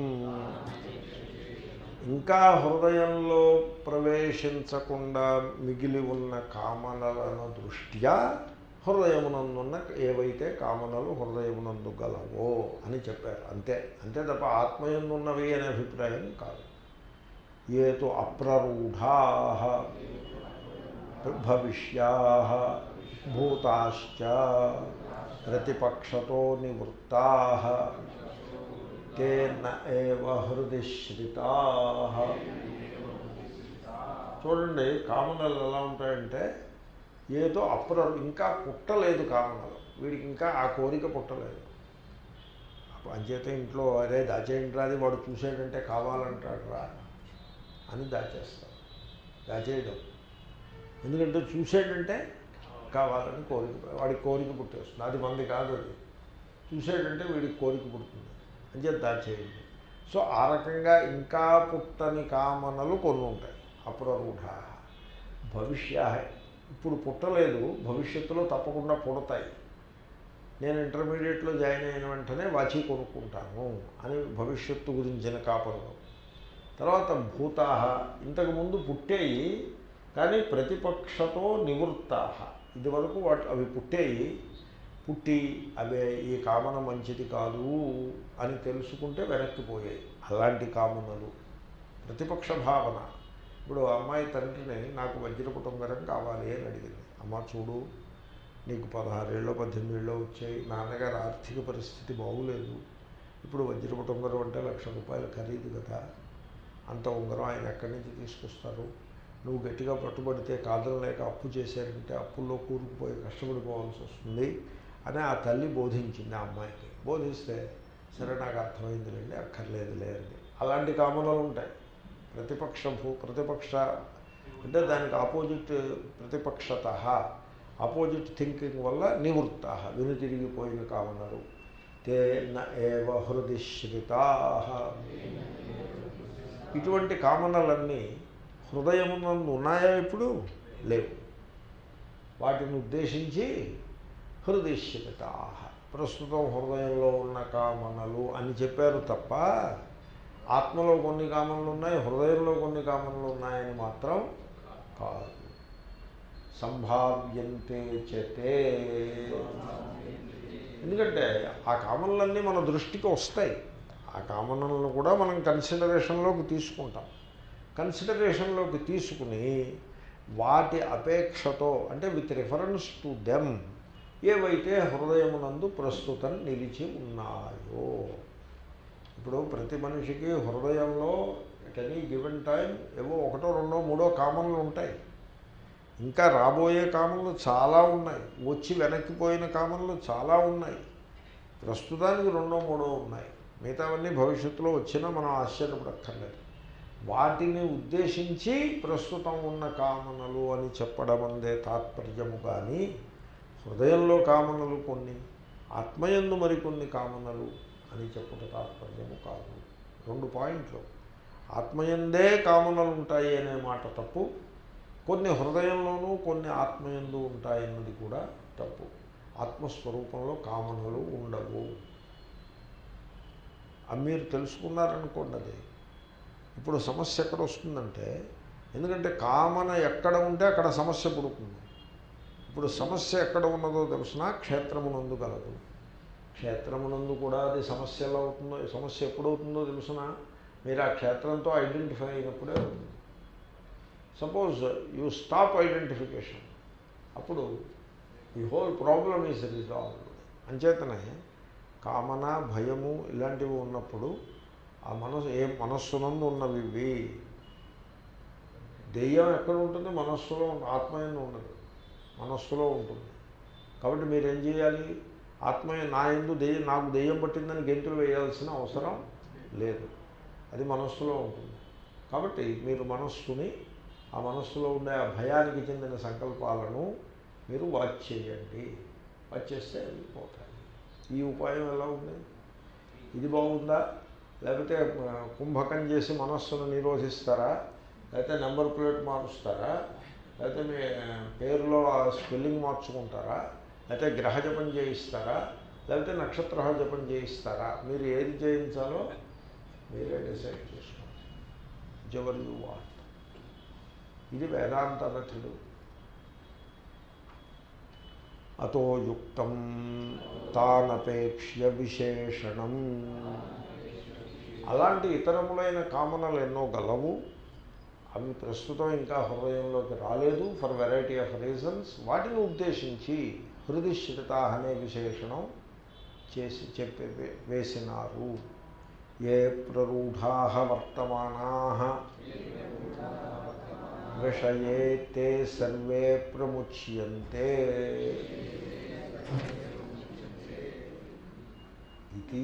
ఇంకా హృదయంలో ప్రవేశించకుండా మిగిలి ఉన్న కామనలను దృష్ట్యా హృదయమునందున్న ఏవైతే కామనలు హృదయమునందు గలవో అని చెప్పారు. అంతే అంతే తప్ప ఆత్మయందున్నవి అనే అభిప్రాయం కాదు. ఏతో అప్రరూఢా భవిష్యా భూతాశ్చ ప్రతిపక్షతో నివృత్తా తేన ఏవ హృది శ్రితా. చూడండి, కామనలు ఎలా ఉంటాయంటే ఏదో అప్ర ఇంకా పుట్టలేదు కామనలు, వీడికి ఇంకా ఆ కోరిక పుట్టలేదు. అంచేత ఇంట్లో అరే దాచేయండి అది వాడు చూసేటంటే కావాలంటాడు రా అని దాచేస్తాడు. దాచేయడం ఎందుకంటే చూసేటంటే కావాలని కోరిక, వాడికి కోరిక పుట్టేస్తుంది. అది మంది కాదు, అది చూసేటంటే వీడికి కోరిక పుడుతుంది అంచేత దాచేయండి. సో ఆ రకంగా ఇంకా పుట్టని కామనలు కొన్ని ఉంటాయి. అప్రరూఢ భవిష్య, ఇప్పుడు పుట్టలేదు, భవిష్యత్తులో తప్పకుండా పుడతాయి. నేను ఇంటర్మీడియట్లో జాయిన్ అయిన వెంటనే వాచి కొనుక్కుంటాను అని భవిష్యత్తు గురించిన కాపనలు. తర్వాత భూతా, ఇంతకుముందు పుట్టేయి కానీ ప్రతిపక్షతో నివృత్తా, ఇదివరకు వాటి అవి పుట్టేయి, పుట్టి అవే ఈ కామన మంచిది కాదు అని తెలుసుకుంటే వెనక్కిపోయాయి. అలాంటి కామనలు ప్రతిపక్ష భావన. ఇప్పుడు అమ్మాయి తండ్రిని నాకు వజ్రపు ఉంగరం కావాలి అని అడిగింది. అమ్మ చూడు, నీకు పదహారేళ్ళు పద్దెనిమిదిలో వచ్చాయి, నాన్నగారు ఆర్థిక పరిస్థితి బాగులేదు, ఇప్పుడు వజ్రపు ఉంగరం అంటే లక్ష రూపాయలు ఖరీదు కదా, అంత ఉంగరం ఆయన ఎక్కడి నుంచి తీసుకొస్తారు, నువ్వు గట్టిగా పట్టుబడితే కాదం లేక అప్పు చేశారంటే అప్పుల్లో కూరుకుపోయి కష్టపడిపోవాల్సి వస్తుంది అని ఆ తల్లి బోధించింది ఆ అమ్మాయికి. బోధిస్తే సరే నాకు అర్థమైందిలేండి, అక్కర్లేదు లేదండి. అలాంటి కామనలు ఉంటాయి. ప్రతిపక్ష భూ ప్రతిపక్ష అంటే దానికి ఆపోజిట్ ప్రతిపక్షత, ఆపోజిట్ థింకింగ్ వల్ల నివృత్త, వెనుతిరిగిపోయిన కామనలు. తే న ఏవ హృది శ్రితా. ఇటువంటి కామనలన్నీ హృదయమునందు ఉన్నాయా? ఇప్పుడు లేవు. వాటిని ఉద్దేశించి హృది శ్రితా, ప్రస్తుతం హృదయంలో ఉన్న కామనలు అని చెప్పారు తప్ప ఆత్మలో కొన్ని కామనలు ఉన్నాయి, హృదయంలో కొన్ని కామనలు ఉన్నాయని మాత్రం కాదు. సంభావ్యంతే చేతే, ఎందుకంటే ఆ కామనలన్నీ మన దృష్టికి వస్తాయి. ఆ కామనలను కూడా మనం కన్సిడరేషన్లోకి తీసుకుంటాం. కన్సిడరేషన్లోకి తీసుకుని వాటి అపేక్షతో అంటే విత్ రిఫరెన్స్ టు దెమ్ ఏవైతే హృదయమునందు ప్రస్తుతం నిలిచి ఉన్నాయో. ఇప్పుడు ప్రతి మనిషికి హృదయంలో ఎట్ ఎనీ గివెన్ టైం ఏవో ఒకటో రెండో మూడో కామనలు ఉంటాయి. ఇంకా రాబోయే కామనలు చాలా ఉన్నాయి, వచ్చి వెనక్కిపోయిన కామనలు చాలా ఉన్నాయి. ప్రస్తుతానికి రెండో మూడో ఉన్నాయి, మిగతావన్నీ భవిష్యత్తులో వచ్చినా మనం ఆశ్చర్యపడక్కర్లేదు. వాటిని ఉద్దేశించి ప్రస్తుతం ఉన్న కామనలు అని చెప్పడం అందే తాత్పర్యము. కానీ హృదయంలో కామనలు కొన్ని, ఆత్మయందు మరికొన్ని కామనలు అని చెప్పుట తాత్పర్యము కాదు. రెండు పాయింట్లు. ఆత్మయందే కామనలు ఉంటాయి అనే మాట తప్పు. కొన్ని హృదయంలోనూ కొన్ని ఆత్మయందు ఉంటాయన్నది కూడా తప్పు. ఆత్మస్వరూపంలో కామనలు ఉండవు. అవి మీరు తెలుసుకున్నారనుకోండి. అది ఇప్పుడు సమస్య ఎక్కడ వస్తుందంటే, ఎందుకంటే కామన ఎక్కడ ఉంటే అక్కడ సమస్య పుడుతుంది. ఇప్పుడు సమస్య ఎక్కడ ఉన్నదో తెలుసునా, క్షేత్రమునందు గలదు. క్షేత్రమునందు కూడా అది సమస్య ఎలా అవుతుందో, సమస్య ఎప్పుడవుతుందో తెలుసునా, మీరు ఆ క్షేత్రంతో ఐడెంటిఫై అయినప్పుడే అవుతుంది. సపోజ్ యూ స్టాప్ ఐడెంటిఫికేషన్, అప్పుడు ఈ హోల్ ప్రాబ్లమ్ ఈజ్ రిజాల్వ్డ్. అంచేతనే కామన, భయము ఇలాంటివి ఉన్నప్పుడు ఆ మనసు ఏ మనస్సునందు ఉన్నవి ఇవి. దెయ్యం ఎక్కడ ఉంటుంది? మనస్సులో, ఆత్మయందు ఉండదు, మనస్సులో ఉంటుంది. కాబట్టి మీరేం చేయాలి? ఆత్మ నా యందు దెయ్యం, నాకు దెయ్యం పట్టిందని గెంతులు వేయాల్సిన అవసరం లేదు, అది మనస్సులో ఉంటుంది. కాబట్టి మీరు మనస్సుని, ఆ మనస్సులో ఉండే ఆ భయానికి చెందిన సంకల్పాలను మీరు వాచ్ చేయండి. వాచ్ చేస్తే అవి పోతాయి. ఈ ఉపాయం ఎలా ఉంది? ఇది బాగుందా? లేకపోతే కుంభకం చేసి మనస్సును నిరోధిస్తారా? లేకపోతే నెంబర్ ప్లేట్ మారుస్తారా? లేకపోతే మీ పేరులో స్పెల్లింగ్ మార్చుకుంటారా? లేకపోతే గ్రహ జపం చేయిస్తారా? లేకపోతే నక్షత్ర జపం చేయిస్తారా? మీరు ఏది చేయించాలో మీరే డిసైడ్ చేసుకోండి. Ever you want. ఇది వేదాంత రథుడు. అతో యుక్తం తానపేక్ష్య విశేషణం. అలాంటి ఇతరములైన కామనలు ఎన్నో గలవు. అవి ప్రస్తుతం ఇంకా హృదయంలోకి రాలేదు ఫర్ వెరైటీ ఆఫ్ రీజన్స్. వాటిని ఉద్దేశించి హృదిశ్రిత అనే విశేషణం చేసి చెప్పే వేసినారు. ఏ ప్రరూఢా వర్తమానా విషయే తే సర్వే ప్రముచ్యంతే ఇది.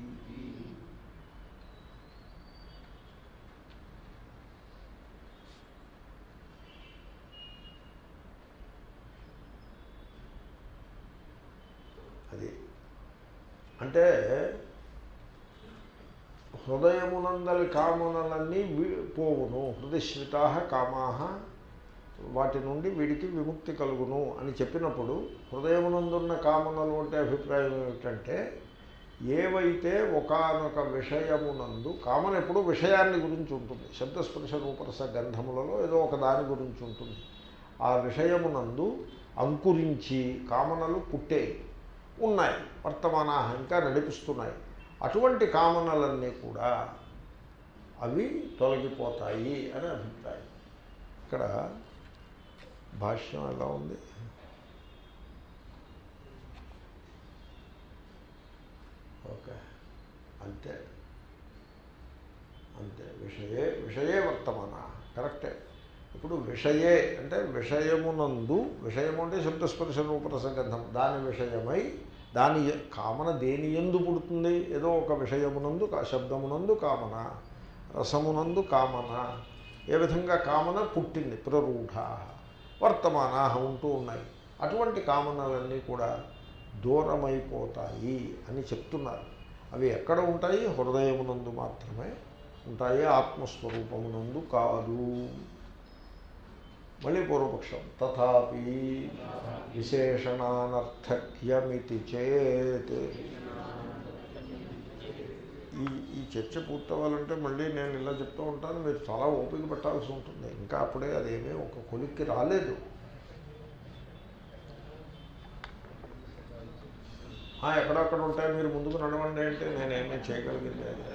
అది అంటే హృదయమునందలి కామనలన్నీ పోవును. హృదయశ్రితా కామాహ, వాటి నుండి వీడికి విముక్తి కలుగును అని చెప్పినప్పుడు హృదయమునందున్న కామనలు అంటే అభిప్రాయం ఏమిటంటే, ఏవైతే ఒకానొక విషయమునందు, కామన ఎప్పుడూ విషయాన్ని గురించి ఉంటుంది. శబ్దస్పర్శ రూపరస గంధములలో ఏదో ఒక దాని గురించి ఉంటుంది. ఆ విషయమునందు అంకురించి కామనలు పుట్టే ఉన్నాయి, వర్తమానా ఇంకా నడిపిస్తున్నాయి. అటువంటి కామనలన్నీ కూడా అవి తొలగిపోతాయి అని అభిప్రాయం. ఇక్కడ భాష్యం ఎలా ఉంది? ఓకే, అంతే అంతే. విషయే విషయే వర్తమాన, కరెక్టే. ఇప్పుడు విషయే అంటే విషయమునందు, విషయము అంటే శబ్దస్పర్శ రూపరస గంధం, దాని విషయమై, దాని కామన దేని యందు పుడుతుంది? ఏదో ఒక విషయమునందు, శబ్దమునందు కామన, రసమునందు కామన, ఏ విధంగా కామన పుట్టింది. ప్రరూఢా వర్తమానా ఉంటూ ఉన్నాయి. అటువంటి కామనలన్నీ కూడా దూరమైపోతాయి అని చెప్తున్నారు. అవి ఎక్కడ ఉంటాయి? హృదయమునందు మాత్రమే ఉంటాయి, ఆత్మస్వరూపమునందు కాదు. మళ్ళీ పూర్వపక్షం. తథాపి విశేషణానర్థక్యమితి చేత్. ఈ ఈ చర్చ పూర్తవ్వాలంటే మళ్ళీ నేను ఇలా చెప్తూ ఉంటాను, మీరు చాలా ఓపిక పట్టాల్సి ఉంటుంది. ఇంకా అప్పుడే అదేమీ ఒక కొలిక్కి రాలేదు. ఎక్కడక్కడ ఉంటాయి, మీరు ముందుకు నడవండి అంటే నేనేమీ చేయగలిగింది అది.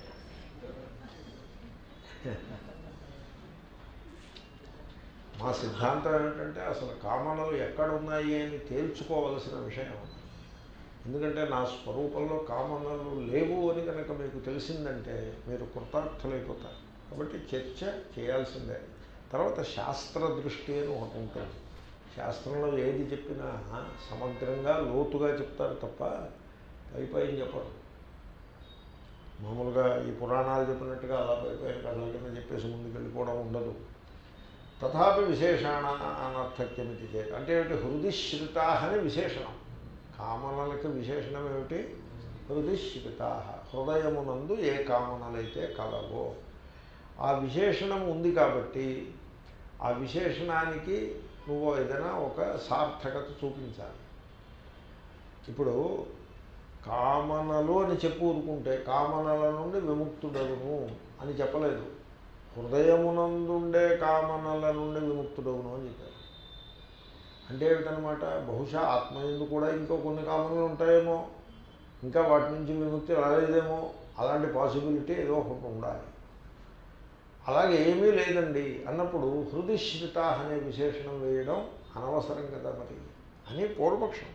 మా సిద్ధాంతం ఏమిటంటే అసలు కామనలు ఎక్కడ ఉన్నాయి అని తేల్చుకోవలసిన విషయం. ఎందుకంటే నా స్వరూపంలో కామనలు లేవు అని కనుక మీకు తెలిసిందంటే మీరు కృతార్థులైపోతారు. కాబట్టి చర్చ చేయాల్సిందే. తర్వాత శాస్త్ర దృష్టి అని ఒకటి ఉంటుంది. శాస్త్రంలో ఏది చెప్పినా సమగ్రంగా లోతుగా చెప్తారు తప్ప పై పైన చెప్పరు. మామూలుగా ఈ పురాణాలు చెప్పినట్టుగా అలా పై పైన కథల కింద చెప్పేసి ముందుకు వెళ్ళిపోవడం ఉండదు. తథాపి విశేషాణ అనర్థక్యమితి చేత అంటే ఏమిటి? హృదిశ్రితా అని విశేషణం. కామనలకి విశేషణం ఏమిటి? హృదిశ్రితా. హృదయమునందు ఏ కామనలైతే కలవో ఆ విశేషణం ఉంది కాబట్టి ఆ విశేషణానికి నువ్వు ఏదైనా ఒక సార్థకత చూపించాలి. ఇప్పుడు కామనలు అని చెప్పు ఊరుకుంటే కామనల నుండి విముక్తుడవును అని చెప్పలేదు, హృదయమునందుండే కామనల నుండి విముక్తుడవును అని చెప్పారు. అంటే ఏమిటనమాట, బహుశా ఆత్మయందు కూడా ఇంకో కొన్ని కామనలు ఉంటాయేమో, ఇంకా వాటి నుంచి విముక్తి రాలేదేమో, అలాంటి పాసిబిలిటీ ఏదో ఒకటి ఉండాలి. అలాగే ఏమీ లేదండి అన్నప్పుడు హృదిశ్రిత అనే విశేషణం వేయడం అనవసరం కదా మరి అని పూర్వపక్షం.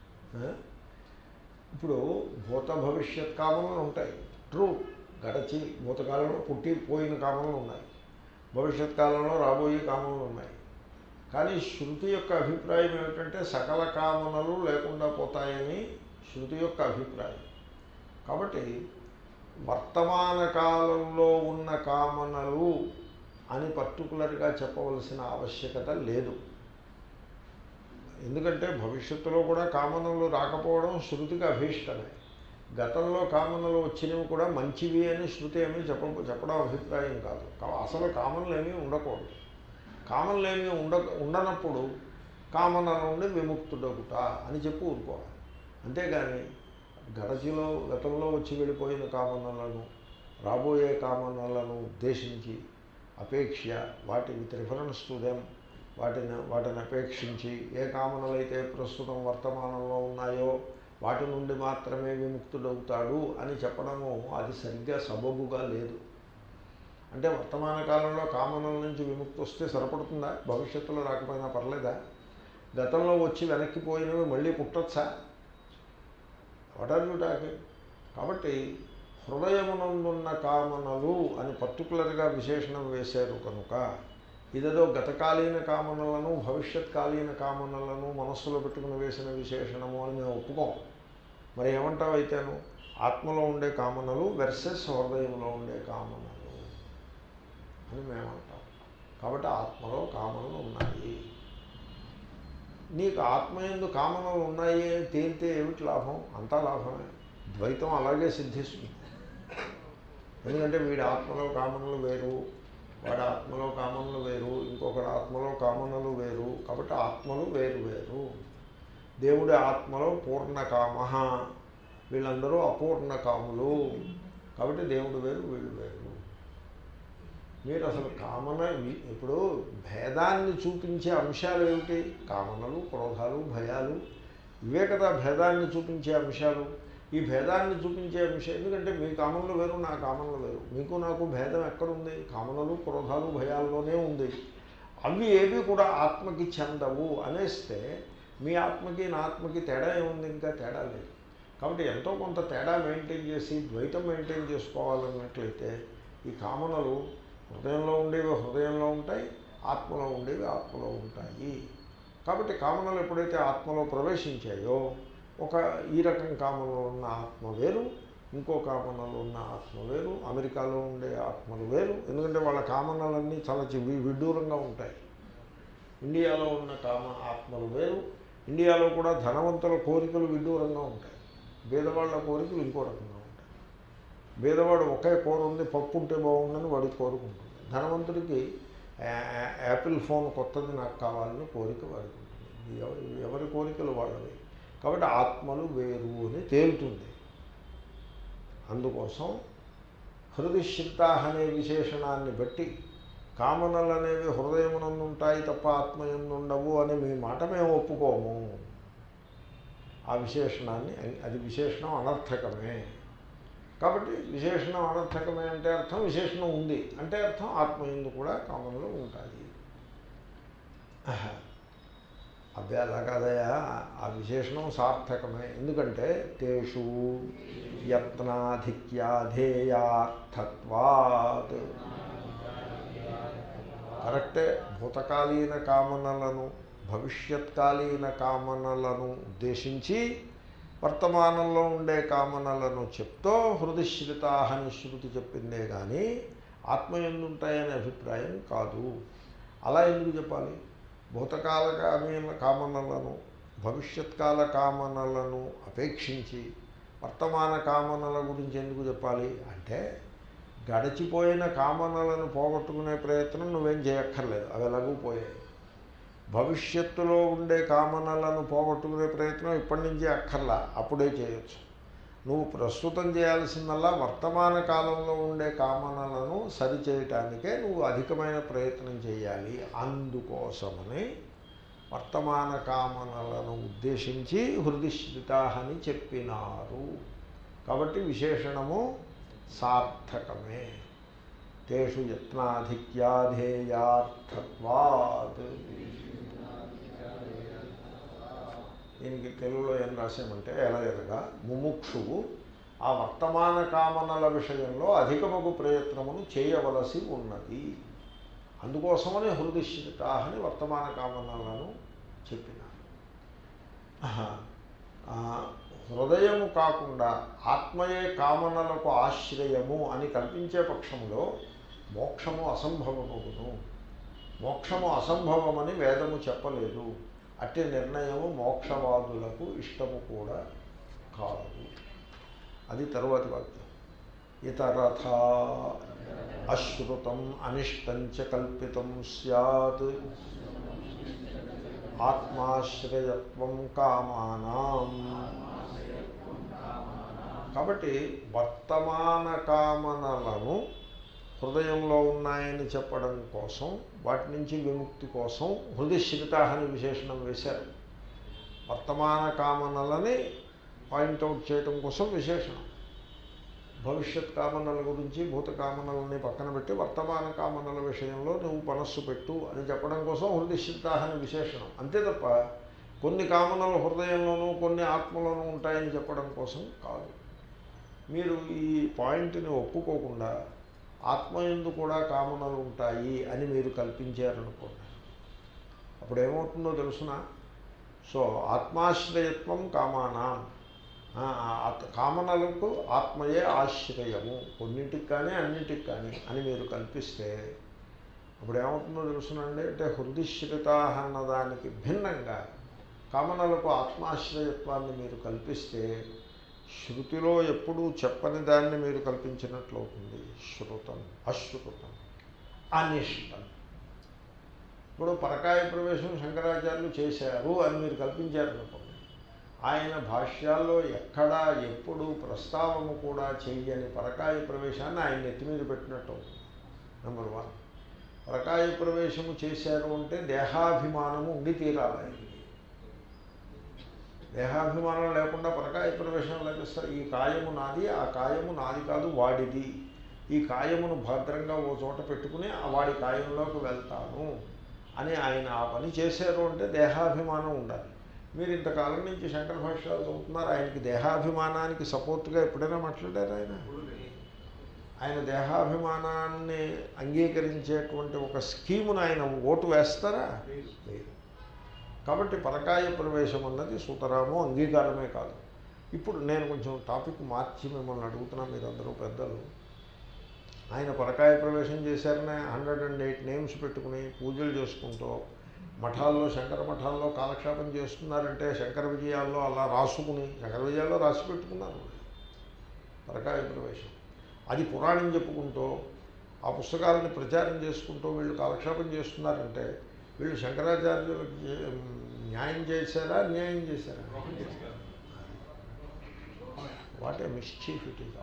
ఇప్పుడు భూత భవిష్యత్ కామనలు ఉంటాయి, ట్రూ, గడచి భూతకాలంలో పుట్టి పోయిన కామనలు ఉన్నాయి, భవిష్యత్ కాలంలో రాబోయే కామనలు ఉన్నాయి. కానీ శృతి యొక్క అభిప్రాయం ఏమిటంటే సకల కామనలు లేకుండా పోతాయని శృతి యొక్క అభిప్రాయం. కాబట్టి వర్తమాన కాలంలో ఉన్న కామనలు అని పర్టికులర్గా చెప్పవలసిన ఆవశ్యకత లేదు. ఎందుకంటే భవిష్యత్తులో కూడా కామనలు రాకపోవడం శృతికి అభీష్టమే. గతంలో కామనలు వచ్చినవి కూడా మంచివి అని శృతి ఏమీ చెప్ప చెప్పడం అభిప్రాయం కాదు. అసలు కామనలు ఏమీ ఉండకూడదు. కామనలు ఏమీ ఉండ ఉండనప్పుడు కామనల నుండి విముక్తుడగుట అని చెప్పి ఊరుకోవాలి. అంతేగాని గడచిలో గతంలో వచ్చి వెళ్ళిపోయిన కామనలను రాబోయే కామనలను ఉద్దేశించి అపేక్ష వాటి విత్ రిఫరెన్స్ టు దెమ్ వాటిని వాటిని అపేక్షించి ఏ కామనలైతే ప్రస్తుతం వర్తమానంలో ఉన్నాయో వాటి నుండి మాత్రమే విముక్తుడవుతాడు అని చెప్పడము అది సరిగ్గా సబబుగా లేదు. అంటే వర్తమాన కాలంలో కామనల నుంచి విముక్తి వస్తే సరిపడుతుందా? భవిష్యత్తులో రాకపోయినా పర్లేదా? గతంలో వచ్చి వెనక్కిపోయినవి మళ్ళీ పుట్టొచ్చా? What are you talking? కాబట్టి హృదయమునందున్న కామనలు అని పర్టికులర్గా విశేషణం వేశారు కనుక ఇదేదో గతకాలీన కామనలను భవిష్యత్కాలీన కామనలను మనస్సులో పెట్టుకుని వేసిన విశేషణము అని మేము ఒప్పుకోం. మరి ఏమంటావు అయితేను? ఆత్మలో ఉండే కామనలు వెర్సెస్ హృదయంలో ఉండే కామనలు అని మేమంటాం. కాబట్టి ఆత్మలో కామనలు ఉన్నాయి. నీకు ఆత్మయందు కామనలు ఉన్నాయి తేలితే ఏమిటి లాభం? అంతా లాభమే. ద్వైతం అలాగే సిద్ధిస్తుంది. ఎందుకంటే వీడి ఆత్మలో కామనలు వేరు, వాడి ఆత్మలో కామనలు వేరు, ఇంకొకటి ఆత్మలో కామనలు వేరు. కాబట్టి ఆత్మలు వేరు వేరు. దేవుడి ఆత్మలో పూర్ణకామ, వీళ్ళందరూ అపూర్ణ కాములు. కాబట్టి దేవుడు వేరు, వీళ్ళు వేరు. మీరు అసలు కామన ఇప్పుడు భేదాన్ని చూపించే అంశాలు ఏమిటి? కామనలు, క్రోధాలు, భయాలు, ఇవే కదా భేదాన్ని చూపించే అంశాలు. ఈ భేదాన్ని చూపించే అంశం ఎందుకంటే మీ కామనలు వేరు, నా కామనలు వేరు. మీకు నాకు భేదం ఎక్కడుంది? కామనలు, క్రోధాలు, భయాల్లోనే ఉంది. అవి ఏవి కూడా ఆత్మకి చెందవు అనేస్తే మీ ఆత్మకి నా ఆత్మకి తేడా ఏముంది? ఇంకా తేడా లేదు. కాబట్టి ఎంతో కొంత తేడా మెయింటైన్ చేసి ద్వైతం మెయింటైన్ చేసుకోవాలన్నట్లయితే ఈ కామనలు హృదయంలో ఉండేవి హృదయంలో ఉంటాయి, ఆత్మలో ఉండేవి ఆత్మలో ఉంటాయి. కాబట్టి కామనలు ఎప్పుడైతే ఆత్మలో ప్రవేశించాయో ఒక ఈ రకం కామనలో ఉన్న ఆత్మ వేరు, ఇంకో కామనలో ఉన్న ఆత్మ వేరు, అమెరికాలో ఉండే ఆత్మలు వేరు. ఎందుకంటే వాళ్ళ కామనలన్నీ చాలా విడ్డూరంగా ఉంటాయి. ఇండియాలో ఉన్న కామ ఆత్మలు వేరు. ఇండియాలో కూడా ధనవంతుల కోరికలు విడ్డూరంగా ఉంటాయి, పేదవాళ్ళ కోరికలు ఇంకో రకంగా ఉంటాయి. పేదవాడు ఒకే కూర ఉంది, పప్పు ఉంటే బాగుందని వాడికి కోరుకుంటుంది. ధనవంతుడికి యాపిల్ ఫోన్ కొత్తది నాకు కావాలని కోరిక వాడికి ఉంటుంది. ఎవరి కోరికలు వాళ్ళవి. కాబట్టి ఆత్మలు వేరు అని తేలుతుంది. అందుకోసం హృదిశ్రిత అనే విశేషణాన్ని బట్టి కామనలు అనేవి హృదయమునందు ఉంటాయి తప్ప ఆత్మయందు ఉండవు అని మీ మాట మేము ఒప్పుకోము. ఆ విశేషణాన్ని అది విశేషణం అనర్థకమే. కాబట్టి విశేషణం అనర్థకమే అంటే అర్థం విశేషణం ఉంది అంటే అర్థం ఆత్మయందు కూడా కామనలు ఉంటాయి. అబ్బే అలా కాదయా, ఆ విశేషణం సార్థకమే. ఎందుకంటే తేషు యత్నాధిక్యాధేయార్థత్వాత్, కరెక్టే. భూతకాలీన కామనలను భవిష్యత్కాలీన కామనలను ఉద్దేశించి వర్తమానంలో ఉండే కామనలను చెప్తూ హృదిశ్రితా అని శృతి చెప్పిందే కానీ ఆత్మయందుంటాయనే అభిప్రాయం కాదు. అలా ఎందుకు చెప్పాలి? భూతకాల కామనలను భవిష్యత్కాల కామనలను అపేక్షించి వర్తమాన కామనల గురించి ఎందుకు చెప్పాలి అంటే గడిచిపోయిన కామనలను పోగొట్టుకునే ప్రయత్నం నువ్వేం చేయక్కర్లేదు, అవి ఎలాగూ పోయాయి. భవిష్యత్తులో ఉండే కామనలను పోగొట్టుకునే ప్రయత్నం ఇప్పటి నుంచే అక్కర్లా, అప్పుడే చేయొచ్చు. నువ్వు ప్రస్తుతం చేయాల్సిందల్లా వర్తమాన కాలంలో ఉండే కామనలను సరిచేయటానికే నువ్వు అధికమైన ప్రయత్నం చేయాలి. అందుకోసమని వర్తమాన కామనలను ఉద్దేశించి హృదిశ్రితా అని చెప్పినారు. కాబట్టి విశేషణము సార్థకమే. తేషు యత్నాధిక్యాధేయార్థత్వాత్. దీనికి తెలుగులో ఏం రాసామంటే ఎలా ఎలాగా ముముక్షువు ఆ వర్తమాన కామనల విషయంలో అధికమగు ప్రయత్నమును చేయవలసి ఉన్నది. అందుకోసమని హృదిశ్రితా అని వర్తమాన కామనలను చెప్పినారు. హృదయము కాకుండా ఆత్మయే కామనలకు ఆశ్రయము అని కల్పించే పక్షంలో మోక్షము అసంభవమగును. మోక్షము అసంభవమని వేదము చెప్పలేదు. అట్టి నిర్ణయము మోక్షవాదులకు ఇష్టము కూడా కాదు. అది తరువాతి వాక్యం. ఇతరథ అశ్రుతం అనిష్టంచ కల్పితం స్యాత్ ఆత్మాశ్రయత్వం కామానాం. కాబట్టి వర్తమాన కామనలను హృదయంలో ఉన్నాయని చెప్పడం కోసం, వాటి నుంచి విముక్తి కోసం హృదిశ్రితా అని విశేషణం వేశారు. వర్తమాన కామనలని పాయింట్అవుట్ చేయడం కోసం విశేషణం. భవిష్యత్ కామనల గురించి భూత కామనలని పక్కన పెట్టి వర్తమాన కామనల విషయంలో నువ్వు మనస్సు పెట్టు అని చెప్పడం కోసం హృదిశ్రితా అని విశేషణం. అంతే తప్ప కొన్ని కామనలు హృదయంలోనూ కొన్ని ఆత్మలోనూ ఉంటాయని చెప్పడం కోసం కాదు. మీరు ఈ పాయింట్ని ఒప్పుకోకుండా ఆత్మయందు కూడా కామనలు ఉంటాయి అని మీరు కల్పించారనుకోండి, అప్పుడు ఏమవుతుందో తెలుసునా? సో ఆత్మాశ్రయత్వం కామానాం, కామనలకు ఆత్మయే ఆశ్రయము, కొన్నింటికి కానీ అన్నింటికి కానీ అని మీరు కల్పిస్తే అప్పుడు ఏమవుతుందో తెలుసునండి. అంటే హృదిశ్రిత అన్నదానికి భిన్నంగా కామనలకు ఆత్మాశ్రయత్వాన్ని మీరు కల్పిస్తే శృతిలో ఎప్పుడూ చెప్పని దాన్ని మీరు కల్పించినట్లు అవుతుంది. శృతం అశ్రుతం అనిష్టం. ఇప్పుడు పరకాయ ప్రవేశం శంకరాచార్యులు చేశారు అని మీరు కల్పించారనుకోండి, ఆయన భాష్యాల్లో ఎక్కడా ఎప్పుడు ప్రస్తావము కూడా చెయ్యని పరకాయ ప్రవేశాన్ని ఆయన నెత్తి మీద పెట్టినట్టు అవుతుంది. Number one. పరకాయ ప్రవేశము చేశారు అంటే దేహాభిమానము ఉండి తీరాలి. దేహాభిమానం లేకుండా పరకాయ ప్రవేశం లభిస్తారు. ఈ కాయము నాది, ఆ కాయము నాది కాదు వాడిది. ఈ కాయమును భద్రంగా ఓ చోట పెట్టుకుని ఆ వాడి కాయంలోకి వెళ్తాను అని ఆయన ఆ పని చేశారు అంటే దేహాభిమానం ఉండాలి. మీరు ఇంతకాలం నుంచి శంకర భాష్యాలు చదువుతున్నారు, ఆయనకి దేహాభిమానానికి సపోర్ట్గా ఎప్పుడైనా మాట్లాడారు? ఆయన ఆయన దేహాభిమానాన్ని అంగీకరించేటువంటి ఒక స్కీమును ఆయన ఓటు వేస్తారా? లేదు. కాబట్టి పరకాయ ప్రవేశం అన్నది సుతరాము అంగీకారమే కాదు. ఇప్పుడు నేను కొంచెం టాపిక్ మార్చి మిమ్మల్ని అడుగుతున్నా, మీరందరూ పెద్దలు. ఆయన పరకాయ ప్రవేశం చేశారనే హండ్రెడ్ అండ్ ఎయిట్ నేమ్స్ పెట్టుకుని పూజలు చేసుకుంటూ మఠాల్లో శంకర మఠాల్లో కాలక్షేపం చేస్తున్నారంటే శంకర విజయాల్లో అలా రాసుకుని శంకర విజయాల్లో రాసి పెట్టుకున్నారు పరకాయ ప్రవేశం. అది పురాణం చెప్పుకుంటూ ఆ పుస్తకాలను ప్రచారం చేసుకుంటూ వీళ్ళు కాలక్షేపం చేస్తున్నారంటే వీళ్ళు శంకరాచార్యులకు న్యాయం చేశారా అన్యాయం చేశారా? What a mischief it is.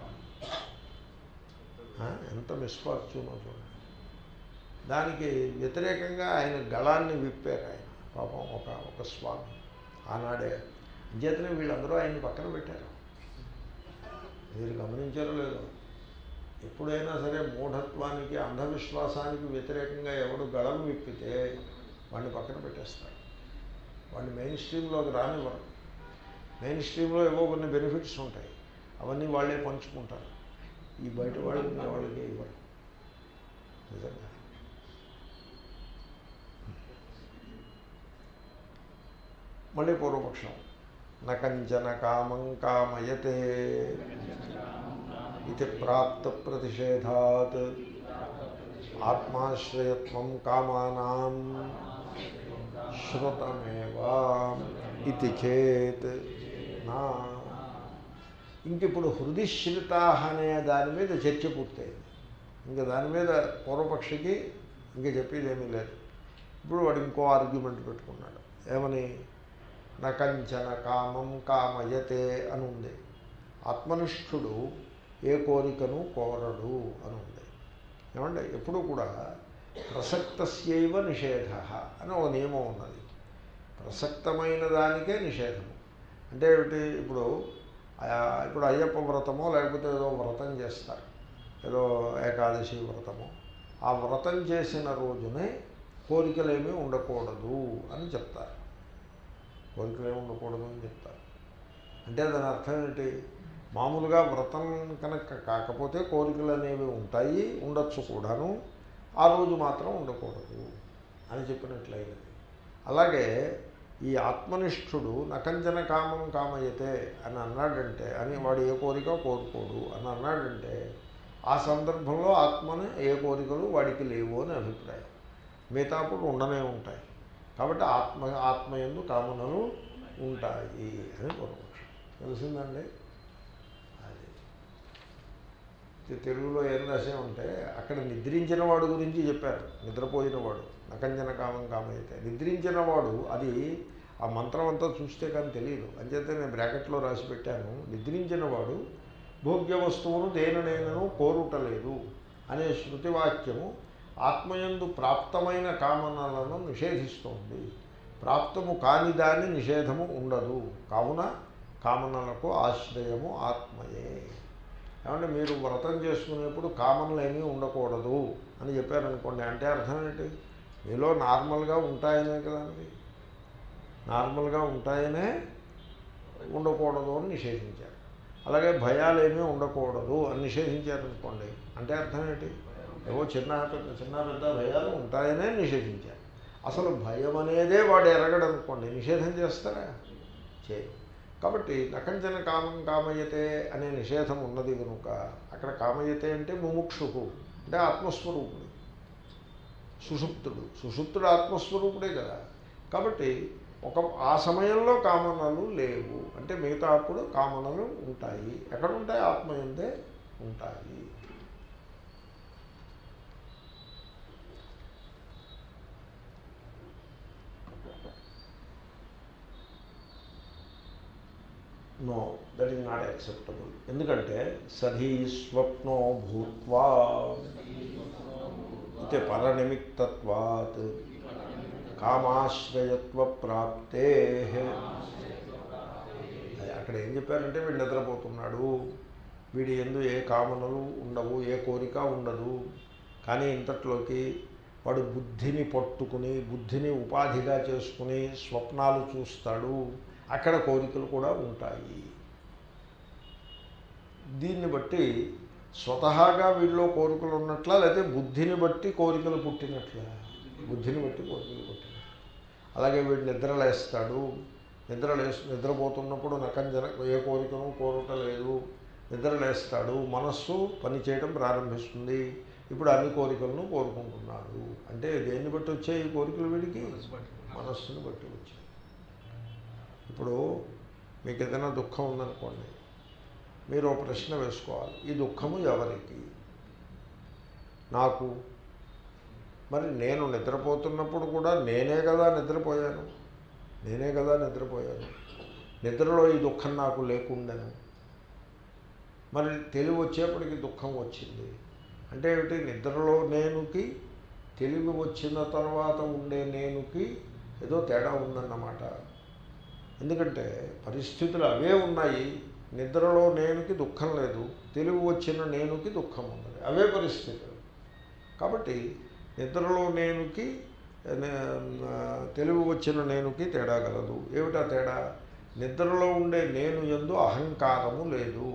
ఎంత మిస్ఫార్చ్యూనో చూడండి. దానికి వ్యతిరేకంగా ఆయన గళాన్ని విప్పారు ఆయన పాపం ఒక ఒక స్వామి ఆనాడే. అంచేతనే వీళ్ళందరూ ఆయన్ని పక్కన పెట్టారు. మీరు గమనించారో లేదో, ఎప్పుడైనా సరే మూఢత్వానికి అంధవిశ్వాసానికి వ్యతిరేకంగా ఎవడు గళం విప్పితే వాడిని పక్కన పెట్టేస్తారు. వాడిని మెయిన్ స్ట్రీమ్లోకి రానివ్వరు. మెయిన్ స్ట్రీమ్లో ఏవో కొన్ని బెనిఫిట్స్ ఉంటాయి, అవన్నీ వాళ్ళే పంచుకుంటారు. ఈ బయట వాళ్ళకి వాళ్ళకి ఇవ్వరు. నిజంగా మళ్ళీ పూర్వపక్షం. నకంచన కామం కామయతే ఇది ప్రాప్త ప్రతిషేధాత్ ఆత్మాశ్రయత్వం కామానాం శ్రుతమేవా ఇది చేత్ నా. ఇంకిప్పుడు హృదిశ్రితా అనే దాని మీద చర్చ పూర్తయింది. ఇంకా దాని మీద పూర్వపక్షికి ఇంకా చెప్పేది ఏమీ లేదు. ఇప్పుడు వాడు ఇంకో ఆర్గ్యుమెంట్ పెట్టుకున్నాడు. ఏమని? నకంచన కామం కామయతే అని ఉంది. ఆత్మనిష్ఠుడు ఏ కోరికను కోరడు అని ఉంది. ఏమంటే ఎప్పుడు కూడా ప్రసక్తస్యైవ నిషేధ అని ఒక నియమం ఉన్నది. ప్రసక్తమైన దానికే నిషేధము. అంటే ఏమిటి? ఇప్పుడు ఇప్పుడు అయ్యప్ప వ్రతమో లేకపోతే ఏదో వ్రతం చేస్తారు, ఏదో ఏకాదశి వ్రతమో, ఆ వ్రతం చేసిన రోజునే కోరికలేమీ ఉండకూడదు అని చెప్తారు. కోరికలేమీ ఉండకూడదు అని చెప్తారు. అంటే దాని అర్థం ఏంటి? మామూలుగా వ్రతం కనుక కాకపోతే కోరికలు అనేవి ఉంటాయి, ఉండొచ్చు కూడాను, ఆ రోజు మాత్రం ఉండకూడదు అని చెప్పినట్లయినది. అలాగే ఈ ఆత్మనిష్ఠుడు నకంచన కామం కామయతే అని అన్నాడంటే, అని వాడు ఏ కోరిక కోరుకోడు అని అన్నాడంటే ఆ సందర్భంలో ఆత్మని ఏ కోరికలు వాడికి లేవు అని అభిప్రాయం. మిగతాప్పుడు ఉండనే ఉంటాయి. కాబట్టి ఆత్మ ఆత్మయందు కామనలు ఉంటాయి అని పూర్వపక్షం. తెలిసిందండి? అది తెలుగులో ఏం రాసామంటే అక్కడ నిద్రించిన వాడు గురించి చెప్పారు. నిద్రపోయిన వాడు నకంజన కామం కామైతే, నిద్రించిన వాడు అది ఆ మంత్రం అంతా చూస్తే కానీ తెలియదు. అంచేతే నేను బ్రాకెట్లో రాసి పెట్టాను. నిద్రించిన వాడు భోగ్య వస్తువును దేనినైనను కోరుటలేదు అనే శృతివాక్యము ఆత్మయందు ప్రాప్తమైన కామనలను నిషేధిస్తోంది. ప్రాప్తము కాని దాని నిషేధము ఉండదు. కావున కామనలకు ఆశ్రయము ఆత్మయే. ఏమంటే మీరు వ్రతం చేసుకునేప్పుడు కామనలు ఏమీ ఉండకూడదు అని చెప్పారనుకోండి, అంటే అర్థం ఏంటి? మీలో నార్మల్గా ఉంటాయనే కదండి, నార్మల్గా ఉంటాయనే ఉండకూడదు అని నిషేధించారు. అలాగే భయాలు ఏమీ ఉండకూడదు అని నిషేధించారనుకోండి, అంటే అర్థం ఏంటి? ఏవో చిన్న పెద్ద చిన్న పెద్ద భయాలు ఉంటాయనే నిషేధించారు. అసలు భయం అనేదే వాడు ఎరగడు అనుకోండి, నిషేధం చేస్తారా? చేయి. కాబట్టి నకంచన కామం కామయతే అనే నిషేధం ఉన్నది కనుక అక్కడ కామయతే అంటే ముముక్షుకు, అంటే ఆత్మస్వరూపుడు, సుషుప్తుడు. సుషుప్తుడు ఆత్మస్వరూపుడే కదా. కాబట్టి ఒక ఆ సమయంలో కామనలు లేవు. అంటే మిగతా అప్పుడు కామనలు ఉంటాయి. ఎక్కడ ఉంటాయి? ఆత్మయందే ఉంటాయి. No, that is not acceptable. ఎందుకంటే సధీ స్వప్నో భూత్వా ఇది పరనిమిత్తత్వాత్ కామాశ్రయత్వ ప్రాప్తే. అక్కడ ఏం చెప్పారంటే వీడు నిద్రపోతున్నాడు, వీడి యందు ఏ కామనలు ఉండవు, ఏ కోరిక ఉండదు. కానీ ఇంతట్లోకి వాడు బుద్ధిని పట్టుకుని బుద్ధిని ఉపాధిగా చేసుకుని స్వప్నాలు చూస్తాడు, అక్కడ కోరికలు కూడా ఉంటాయి. దీన్ని బట్టి స్వతహాగా వీళ్ళలో కోరికలు ఉన్నట్లా, లేకపోతే బుద్ధిని బట్టి కోరికలు పుట్టినట్లా? బుద్ధిని బట్టి కోరికలు పుట్టినట్లు. అలాగే వీడు నిద్రలేస్తాడు, నిద్రలే నిద్రపోతున్నప్పుడు నకంజన ఏ కోరికను కోరుట లేదు, నిద్రలేస్తాడు, మనస్సు పనిచేయడం ప్రారంభిస్తుంది, ఇప్పుడు అన్ని కోరికలను కోరుకుంటున్నాడు. అంటే దేన్ని బట్టి వచ్చాయి ఈ కోరికలు? వీడికి మనస్సును బట్టి వచ్చాయి. ఇప్పుడు మీకు ఏదైనా దుఃఖం ఉందనుకోండి, మీరు ఒక ప్రశ్న వేసుకోవాలి, ఈ దుఃఖము ఎవరికి? నాకు. మరి నేను నిద్రపోతున్నప్పుడు కూడా నేనే కదా నిద్రపోయాను, నేనే కదా నిద్రపోయాను. నిద్రలో ఈ దుఃఖం నాకు లేకుండాను. మరి తెలివి వచ్చేప్పటికి దుఃఖం వచ్చింది అంటే ఏమిటి? నిద్రలో నేనుకి తెలివి వచ్చిన తర్వాత ఉండే నేనుకి ఏదో తేడా ఉందన్నమాట. ఎందుకంటే పరిస్థితులు అవే ఉన్నాయి. నిద్రలో నేనుకి దుఃఖం లేదు, తెలివి వచ్చిన నేనుకి దుఃఖం ఉన్నది, అవే పరిస్థితులు. కాబట్టి నిద్రలో నేనుకి తెలివి వచ్చిన నేనుకి తేడా గలదు. ఏమిటా తేడా? నిద్రలో ఉండే నేను యందు అహంకారము లేదు,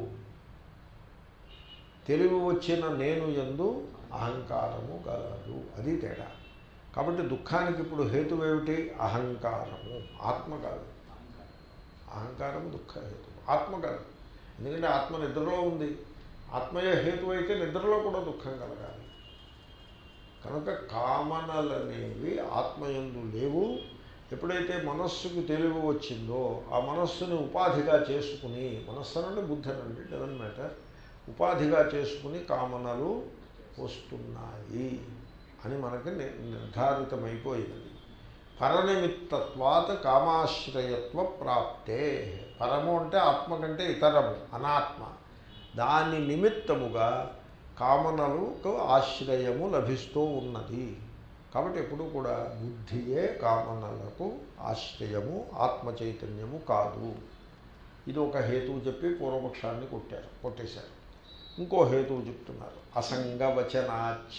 తెలివి వచ్చిన నేను యందు అహంకారము గలదు, అది తేడా. కాబట్టి దుఃఖానికి ఇప్పుడు హేతువు ఏమిటి? అహంకారము, ఆత్మ కాదు. అహంకారము దుఃఖ హేతు, ఆత్మ కాదు. ఎందుకంటే ఆత్మ నిద్రలో ఉంది, ఆత్మయే హేతు అయితే నిద్రలో కూడా దుఃఖం కలగాలి. కనుక కామనలనేవి ఆత్మయందు లేవు. ఎప్పుడైతే మనస్సుకు తెలివి వచ్చిందో ఆ మనస్సుని ఉపాధిగా చేసుకుని, మనస్సు అనండి బుద్ధి అనండి, డజంట్ మ్యాటర్, ఉపాధిగా చేసుకుని కామనలు వస్తున్నాయి అని మనకి నిర్ధారితమైపోయింది. పరనిమిత్తత్వాత్ కామాశ్రయత్వ ప్రాప్తే. పరము అంటే ఆత్మ కంటే ఇతరము, అనాత్మ. దాని నిమిత్తముగా కామనలకు ఆశ్రయము లభిస్తూ ఉన్నది. కాబట్టి ఎప్పుడూ కూడా బుద్ధియే కామనలకు ఆశ్రయము, ఆత్మ చైతన్యము కాదు. ఇది ఒక హేతువు చెప్పి పూర్వపక్షాన్ని కొట్టారు కొట్టేశారు. ఇంకో హేతువు చెప్తున్నారు, అసంగవచనాచ.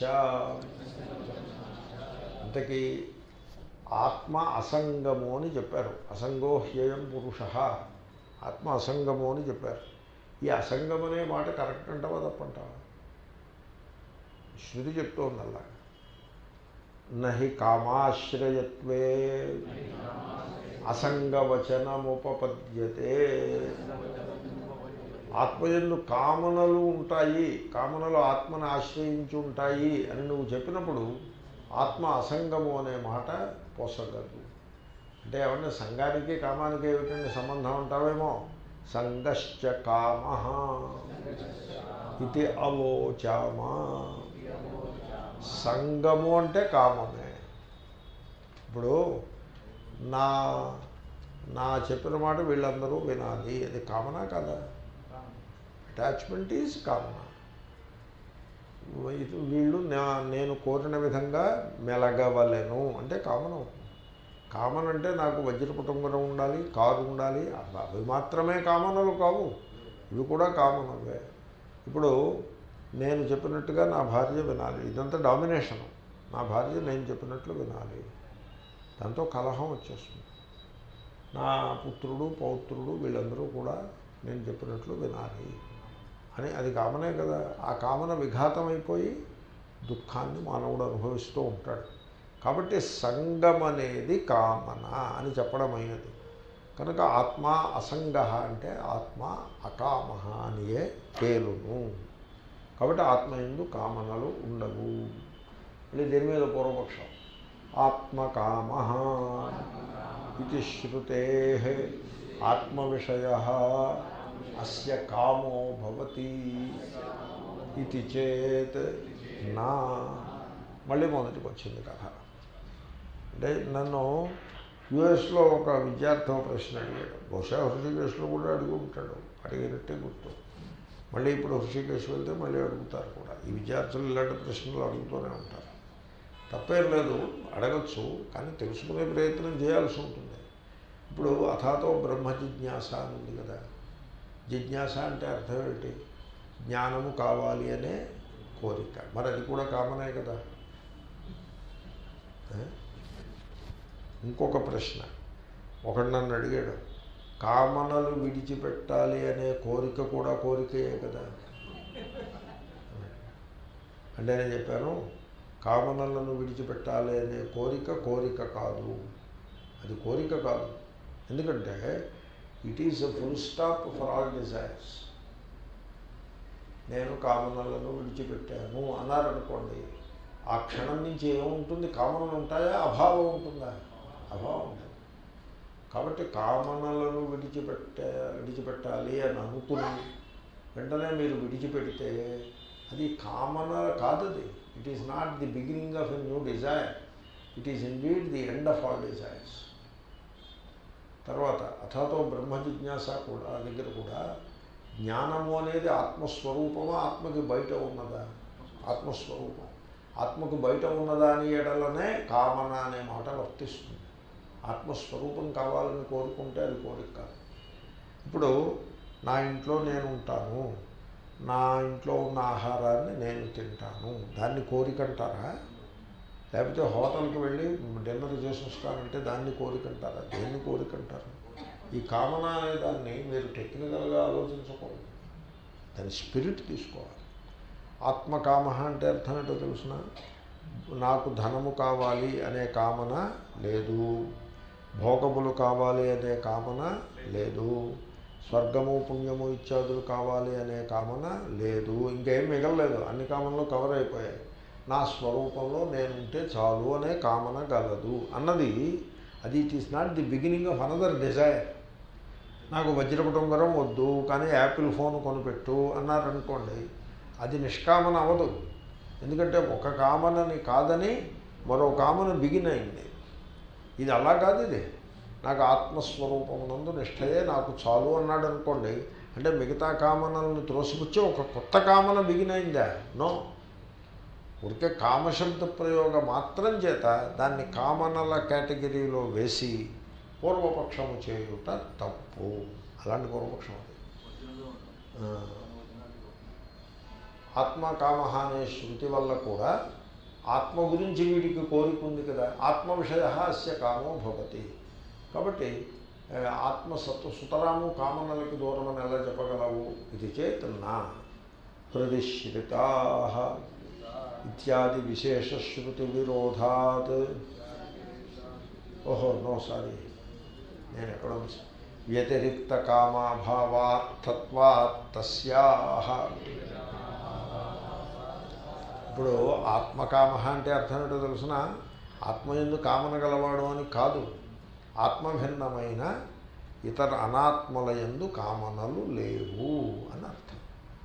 ఇంతకీ ఆత్మ అసంగము అని చెప్పారు. అసంగో హ్యేయం పురుష, ఆత్మ అసంగము అని చెప్పారు. ఈ అసంగం అనే మాట కరెక్ట్ అంటావా తప్పంటావా? శృతి చెప్తోంది అలా. నహి కామాశ్రయత్వే అసంగవచనముపపద్యతే. ఆత్మయందు కామనలు ఉంటాయి, కామనలు ఆత్మను ఆశ్రయించి ఉంటాయి అని నువ్వు చెప్పినప్పుడు ఆత్మ అసంగము అనే మాట పోసగదు. అంటే ఏమన్నా సంఘానికి కామానికి ఏమిటండి సంబంధం అంటావేమో. సంగశ్చ కామః ఇది అవోచామా. సంగము అంటే కామమే. ఇప్పుడు నా నా చెప్పిన మాట వీళ్ళందరూ వినాలి, అది కామనా కదా? అటాచ్మెంట్ ఈజ్ కామన. వీళ్ళు నేను కోరిన విధంగా మెలగవలెను అంటే కామన్ అవుతుంది. కామన్ అంటే నాకు వజ్రపుటంగరం ఉండాలి, కారు ఉండాలి, అవి మాత్రమే కామనలు కావు, ఇవి కూడా కామనవే. ఇప్పుడు నేను చెప్పినట్టుగా నా భార్య వినాలి, ఇదంతా డామినేషను. నా భార్య నేను చెప్పినట్లు వినాలి, దాంతో కలహం వచ్చేస్తుంది. నా పుత్రుడు పౌత్రుడు వీళ్ళందరూ కూడా నేను చెప్పినట్లు వినాలి అని, అది కామనే కదా. ఆ కామన విఘాతం అయిపోయి దుఃఖాన్ని మానవుడు అనుభవిస్తూ ఉంటాడు. కాబట్టి సంగం అనేది కామన అని చెప్పడమైనది. కనుక ఆత్మ అసంగ అంటే ఆత్మ అకామ అనియే తేలును. కాబట్టి ఆత్మ యందు కామనలు ఉండవు. మళ్ళీ దీని మీద పూర్వపక్షం, ఆత్మకామ ఇది శృతే ఆత్మ విషయ అస్య కామో భవతి ఇది చేత్ నా. మళ్ళీ మొదటికి వచ్చింది కథ. అంటే నన్ను యుఎస్లో ఒక విద్యార్థి ప్రశ్న అడిగాడు. బహుశా హృషికేశ్లో కూడా అడిగి ఉంటాడు, అడిగినట్టే గుర్తు. మళ్ళీ ఇప్పుడు హృషికేశ్ వెళ్తే మళ్ళీ అడుగుతారు కూడా. ఈ విద్యార్థులు ఇలాంటి ప్రశ్నలు అడుగుతూనే ఉంటారు. తప్పేం లేదు, అడగచ్చు, కానీ తెలుసుకునే ప్రయత్నం చేయాల్సి ఉంటుంది. ఇప్పుడు అథాతో బ్రహ్మ జిజ్ఞాస అని ఉంది కదా. జిజ్ఞాస అంటే అర్థం ఏంటి? జ్ఞానము కావాలి అనే కోరిక. మరి అది కూడా కామనే కదా. ఇంకొక ప్రశ్న, ఒకడు నన్ను అడిగాడు, కామనలు విడిచిపెట్టాలి అనే కోరిక కూడా కోరికయే కదా అంటే నేను చెప్పాను, కామనలను విడిచిపెట్టాలి అనే కోరిక కోరిక కాదు, అది కోరిక కాదు. ఎందుకంటే it is a full stop for all desires. నేను కామనలను విడిచిపెట్టాను అన్నారనుకోండి, ఆ క్షణం నుంచి ఏముంటుంది? కామనలు ఉంటాయా, అభావం ఉంటుందా? అభావం ఉంటుంది. కాబట్టి కామనలను విడిచిపెట్టే విడిచిపెట్టాలి అని అనుకుని వెంటనే మీరు విడిచిపెడితే అది కామన కాదు. అది it is not the beginning of a new desire, it is indeed the end of all desires. తర్వాత అథాతో బ్రహ్మ జిజ్ఞాస కూడా దగ్గర కూడా జ్ఞానము అనేది ఆత్మస్వరూపమా, ఆత్మకి బయట ఉన్నదా? ఆత్మస్వరూపం. ఆత్మకు బయట ఉన్నదా అని ఏడలనే కామన అనే మాట వర్తిస్తుంది. ఆత్మస్వరూపం కావాలని కోరుకుంటే అది కోరిక కాదు. ఇప్పుడు నా ఇంట్లో నేను ఉంటాను, నా ఇంట్లో ఉన్న ఆహారాన్ని నేను తింటాను, దాన్ని కోరిక అంటారా? లేకపోతే హోటల్కి వెళ్ళి డిన్నర్ చేసి వస్తానంటే దాన్ని కోరిక అంటారా? దేన్ని కోరిక అంటారు? ఈ కామన అనే దాన్ని మీరు టెక్నికల్గా ఆలోచించకూడదు, దాని స్పిరిట్ తీసుకోవాలి. ఆత్మకామ అంటే అర్థం ఏంటో తెలుసిన, నాకు ధనము కావాలి అనే కామన లేదు, భోగములు కావాలి అనే కామన లేదు, స్వర్గము పుణ్యము ఇత్యాదులు కావాలి అనే కామన లేదు, ఇంకేం మిగలలేదు, అన్ని కామనలు కవర్ అయిపోయాయి. నా స్వరూపంలో నేనుంటే చాలు అనే కామన గలదు అన్నది, అది it is not the beginning of another desire. నాకు వజ్రపుటంగరం వద్దు కానీ యాపిల్ ఫోన్ కొనిపెట్టు అన్నారనుకోండి, అది నిష్కామన అవ్వదు, ఎందుకంటే ఒక కామనని కాదని మరో కామన బిగిన్ అయింది. ఇది అలా కాదు, ఇది నాకు ఆత్మస్వరూపమునందు నిష్ఠయే నాకు చాలు అన్నాడు అనుకోండి, అంటే మిగతా కామనలను త్రోసిపుచ్చి ఒక కొత్త కామన బిగిన్ అయిందా? నో. ఊరికే కామశబ్ద ప్రయోగ మాత్రం చేత దాన్ని కామనల కేటగిరీలో వేసి పూర్వపక్షము చేయుట తప్పు. అలాంటి పూర్వపక్షం అది. ఆత్మకామ అనే శృతి వల్ల కూడా ఆత్మ గురించి వీడికి కోరిక ఉంది కదా, ఆత్మ విషయ అస్య కామో భవతి. కాబట్టి ఆత్మసత్వ సుతరాము కామనలకి దూరమని ఎలా చెప్పగలవు? ఇది చేతన్నా హృదిశ్రితా ఇత్యాది విశేష శృతి విరోధాత్. ఓహో నో సారీ, నేను ఎక్కడో వ్యతిరిక్త కామాభావార్థత్వాత్ తస్యాహ. ఇప్పుడు ఆత్మకామ అంటే అర్థం ఏంటో తెలుసిన, ఆత్మయందు కామన గలవాడు అని కాదు, ఆత్మభిన్నమైన ఇతర అనాత్మలయందు కామనలు లేవు అని అర్థం.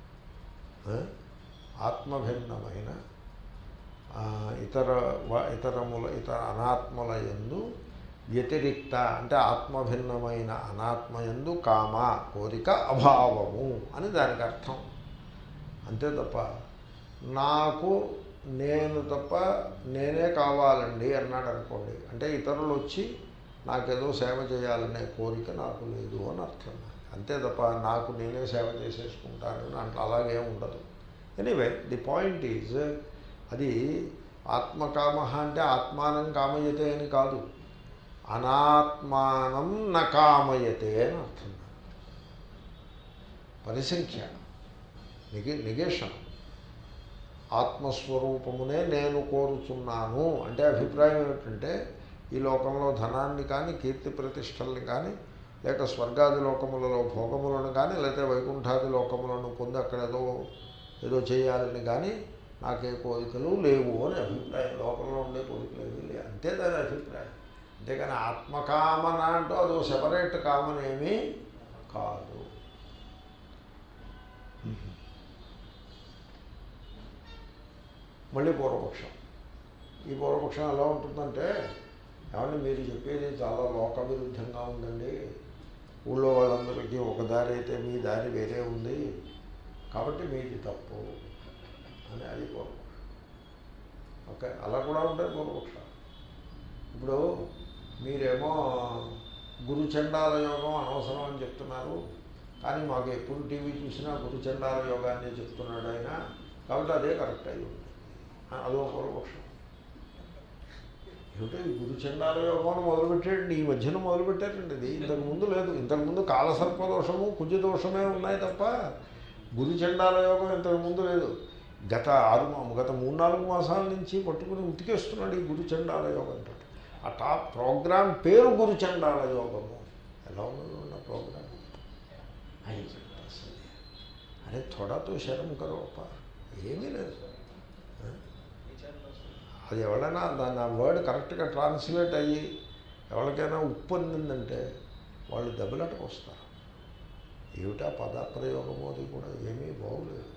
ఆత్మభిన్నమైన ఇతర ఇతరముల ఇతర అనాత్మలయందు వ్యతిరిక్త అంటే ఆత్మభిన్నమైన అనాత్మయందు కామ కోరిక అభావము అని దానికి అర్థం. అంతే తప్ప నాకు నేను తప్ప నేనే కావాలండి అన్నాడు అనుకోండి, అంటే ఇతరులు వచ్చి నాకేదో సేవ చేయాలనే కోరిక నాకు లేదు అని అర్థం. అంతే తప్ప నాకు నేనే సేవ చేసేసుకుంటానని అంటే అలాగే ఉండదు. ఎనీవే ది పాయింట్ ఈజ్, అది ఆత్మకామ అంటే ఆత్మానం కామయతే అని కాదు, అనాత్మానం న కామయతే అని అర్థం. పరిసంఖ్య నిగే నిగేషన్. ఆత్మస్వరూపమునే నేను కోరుచున్నాను అంటే అభిప్రాయం ఏమిటంటే, ఈ లోకంలో ధనాన్ని కానీ కీర్తి ప్రతిష్టల్ని కానీ లేక స్వర్గాది లోకములలో భోగములను కానీ లేకపోతే వైకుంఠాది లోకములను పొంది అక్కడ ఏదో ఏదో చేయాలని కానీ నాకే కోరికలు లేవు అని అభిప్రాయం. లోకంలో ఉండే కోరికలు ఏమీ లేవు, అంతే దాని అభిప్రాయం. అంతేగాని ఆత్మకామన అంటూ అదో సెపరేట్ కామన ఏమీ కాదు. మళ్ళీ పూర్వపక్షం. ఈ పూర్వపక్షం ఎలా ఉంటుందంటే, ఏమంటే మీరు చెప్పేది చాలా లోక విరుద్ధంగా ఉందండి, ఊళ్ళో వాళ్ళందరికీ ఒక దారి అయితే మీ దారి వేరే ఉంది కాబట్టి మీది తప్పు అని అది పూర్వపక్షం. ఓకే, అలా కూడా ఉంటాయి పూర్వపక్షం. ఇప్పుడు మీరేమో గురుచండాల యోగం అనవసరం అని చెప్తున్నారు, కానీ మాకు ఎప్పుడు టీవీ చూసినా గురుచండాల యోగాన్ని చెప్తున్నాడు ఆయన, కాబట్టి అదే కరెక్ట్ అయ్యి ఉంది. అదో పూర్వపక్షం. ఏమిటో ఈ గురుచండాల యోగం మొదలుపెట్టాడండి, ఈ మధ్యన మొదలుపెట్టారండి. ఇది ఇంతకుముందు లేదు. ఇంతకుముందు కాలసర్పదోషము కుజదోషమే ఉన్నాయి తప్ప గురుచండాల యోగం ఇంతకుముందు లేదు. గత ఆరు గత మూడు నాలుగు మాసాల నుంచి పట్టుకుని ఉతికేస్తున్నాడు ఈ గురుచండాల యోగం అంటే. ఆ టాప్ ప్రోగ్రామ్ పేరు గురుచండాల యోగము. ఎలా ఉన్నది ఆ ప్రోగ్రామ్? అరే థోడాతో శరం కరోప, ఏమీ లేదు. అది ఎవరైనా దాన్ని ఆ వర్డ్ కరెక్ట్గా ట్రాన్స్లేట్ అయ్యి ఎవరికైనా ఉప్పొందిందంటే వాళ్ళు దెబ్బలాటకు వస్తారు. ఏమిటా పదప్రయోగము అది కూడా ఏమీ బాగులేదు.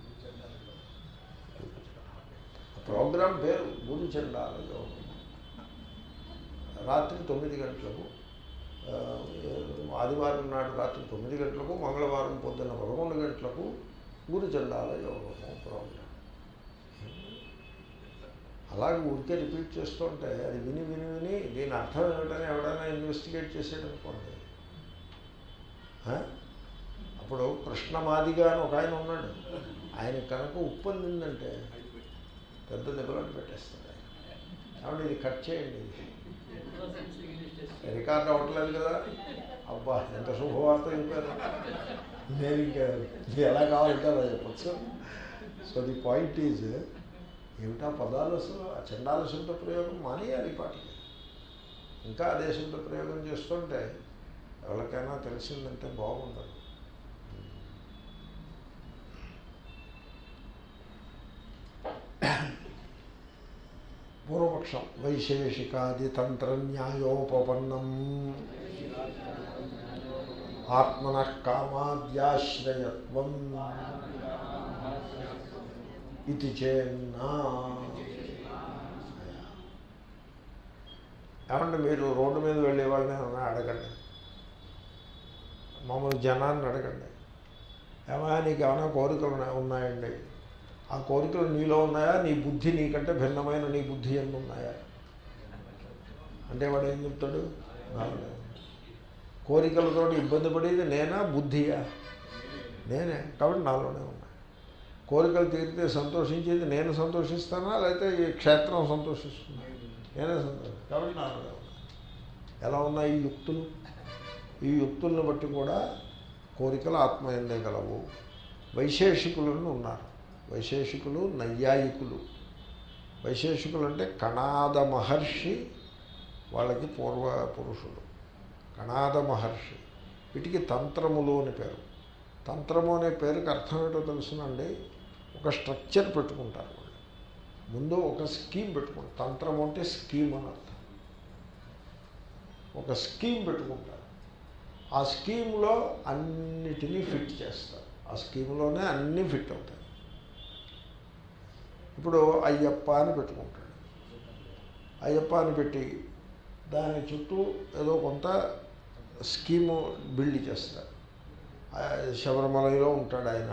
ప్రోగ్రాం పేరు గురుచండాల యోగం. రాత్రి తొమ్మిది గంటలకు, ఆదివారం నాడు రాత్రి తొమ్మిది గంటలకు, మంగళవారం పొద్దున్న పదకొండు గంటలకు గురుచండాల యోగము ప్రోగ్రాం. అలాగే ఊరికే రిపీట్ చేస్తుంటే అది విని విని విని దీని అర్థం ఏమిటని ఎవడైనా ఇన్వెస్టిగేట్ చేసేటనుకోండి. అప్పుడు కృష్ణమాదిగా అని ఒక ఆయన ఉన్నాడు, ఆయన కనుక ఉప్పొందిందంటే పెద్ద దెబ్బలాట పెట్టేస్తాడు ఆయన. కాబట్టి ఇది కట్ చేయండి, రికార్డ్ అవ్వట్లేదు కదా. అబ్బా ఎంత శుభవార్త చెప్పారు. నేను ఇంకా ఎలా కావాలంటే అలా చెప్పచ్చు. సో ది పాయింట్ ఈజ్, ఏమిటా పదాలు అసలు ఆ చండాల శబ్ద ప్రయోగం మానేయాలి పాటికి. ఇంకా అదే శబ్ద ప్రయోగం చేస్తుంటే ఎవరికైనా తెలిసిందంటే బాగుండదు. పూర్వపక్షం వైశేషికాది తంత్రన్యాయోపపన్నం ఆత్మనః కామాద్యాశ్రయత్వం ఇది చేన్నా. ఏమంటే మీరు రోడ్డు మీద వెళ్ళే వాళ్ళని ఏమన్నా అడగండి, మామూలు జనాన్ని అడగండి, ఏమైనా నీకు ఏమైనా కోరికలు ఉన్నాయండి, ఆ కోరికలు నీలో ఉన్నాయా, నీ బుద్ధి నీకంటే భిన్నమైన నీ బుద్ధి ఎన్ని ఉన్నాయా అంటే వాడు ఏం చెప్తాడు, నాలుగు. కోరికలతో ఇబ్బంది పడేది నేనా బుద్ధియా? నేనే, కాబట్టి నాలోనే ఉన్నాయి. కోరికలు తీరితే సంతోషించేది నేను సంతోషిస్తానా లేకపోతే ఈ క్షేత్రం సంతోషిస్తున్నా? నేనే సంతోషం, కాబట్టి నాలోనే ఉన్నాయి. ఎలా ఉన్నాయి ఈ యుక్తులు? ఈ యుక్తులను బట్టి కూడా కోరికలు ఆత్మయందే గలవు. వైశేషికులను ఉన్నారు, వైశేషికులు నైయాయికులు. వైశేషికులు అంటే కణాద మహర్షి వాళ్ళకి పూర్వ పురుషులు. కణాద మహర్షి, వీటికి తంత్రములు అని పేరు. తంత్రము అనే పేరుకి అర్థం ఏంటో తెలుసునండి, ఒక స్ట్రక్చర్ పెట్టుకుంటారు వాళ్ళు, ముందు ఒక స్కీమ్ పెట్టుకుంటారు. తంత్రము అంటే స్కీమ్ అని అర్థం. ఒక స్కీమ్ పెట్టుకుంటారు, ఆ స్కీమ్లో అన్నిటినీ ఫిట్ చేస్తారు, ఆ స్కీమ్లోనే అన్నీ ఫిట్ అవుతాయి. ఇప్పుడు అయ్యప్ప అని పెట్టుకుంటాడు, అయ్యప్ప అని పెట్టి దాని చుట్టూ ఏదో కొంత స్కీము బిల్డ్ చేస్తారు. శబరిమలలో ఉంటాడు ఆయన,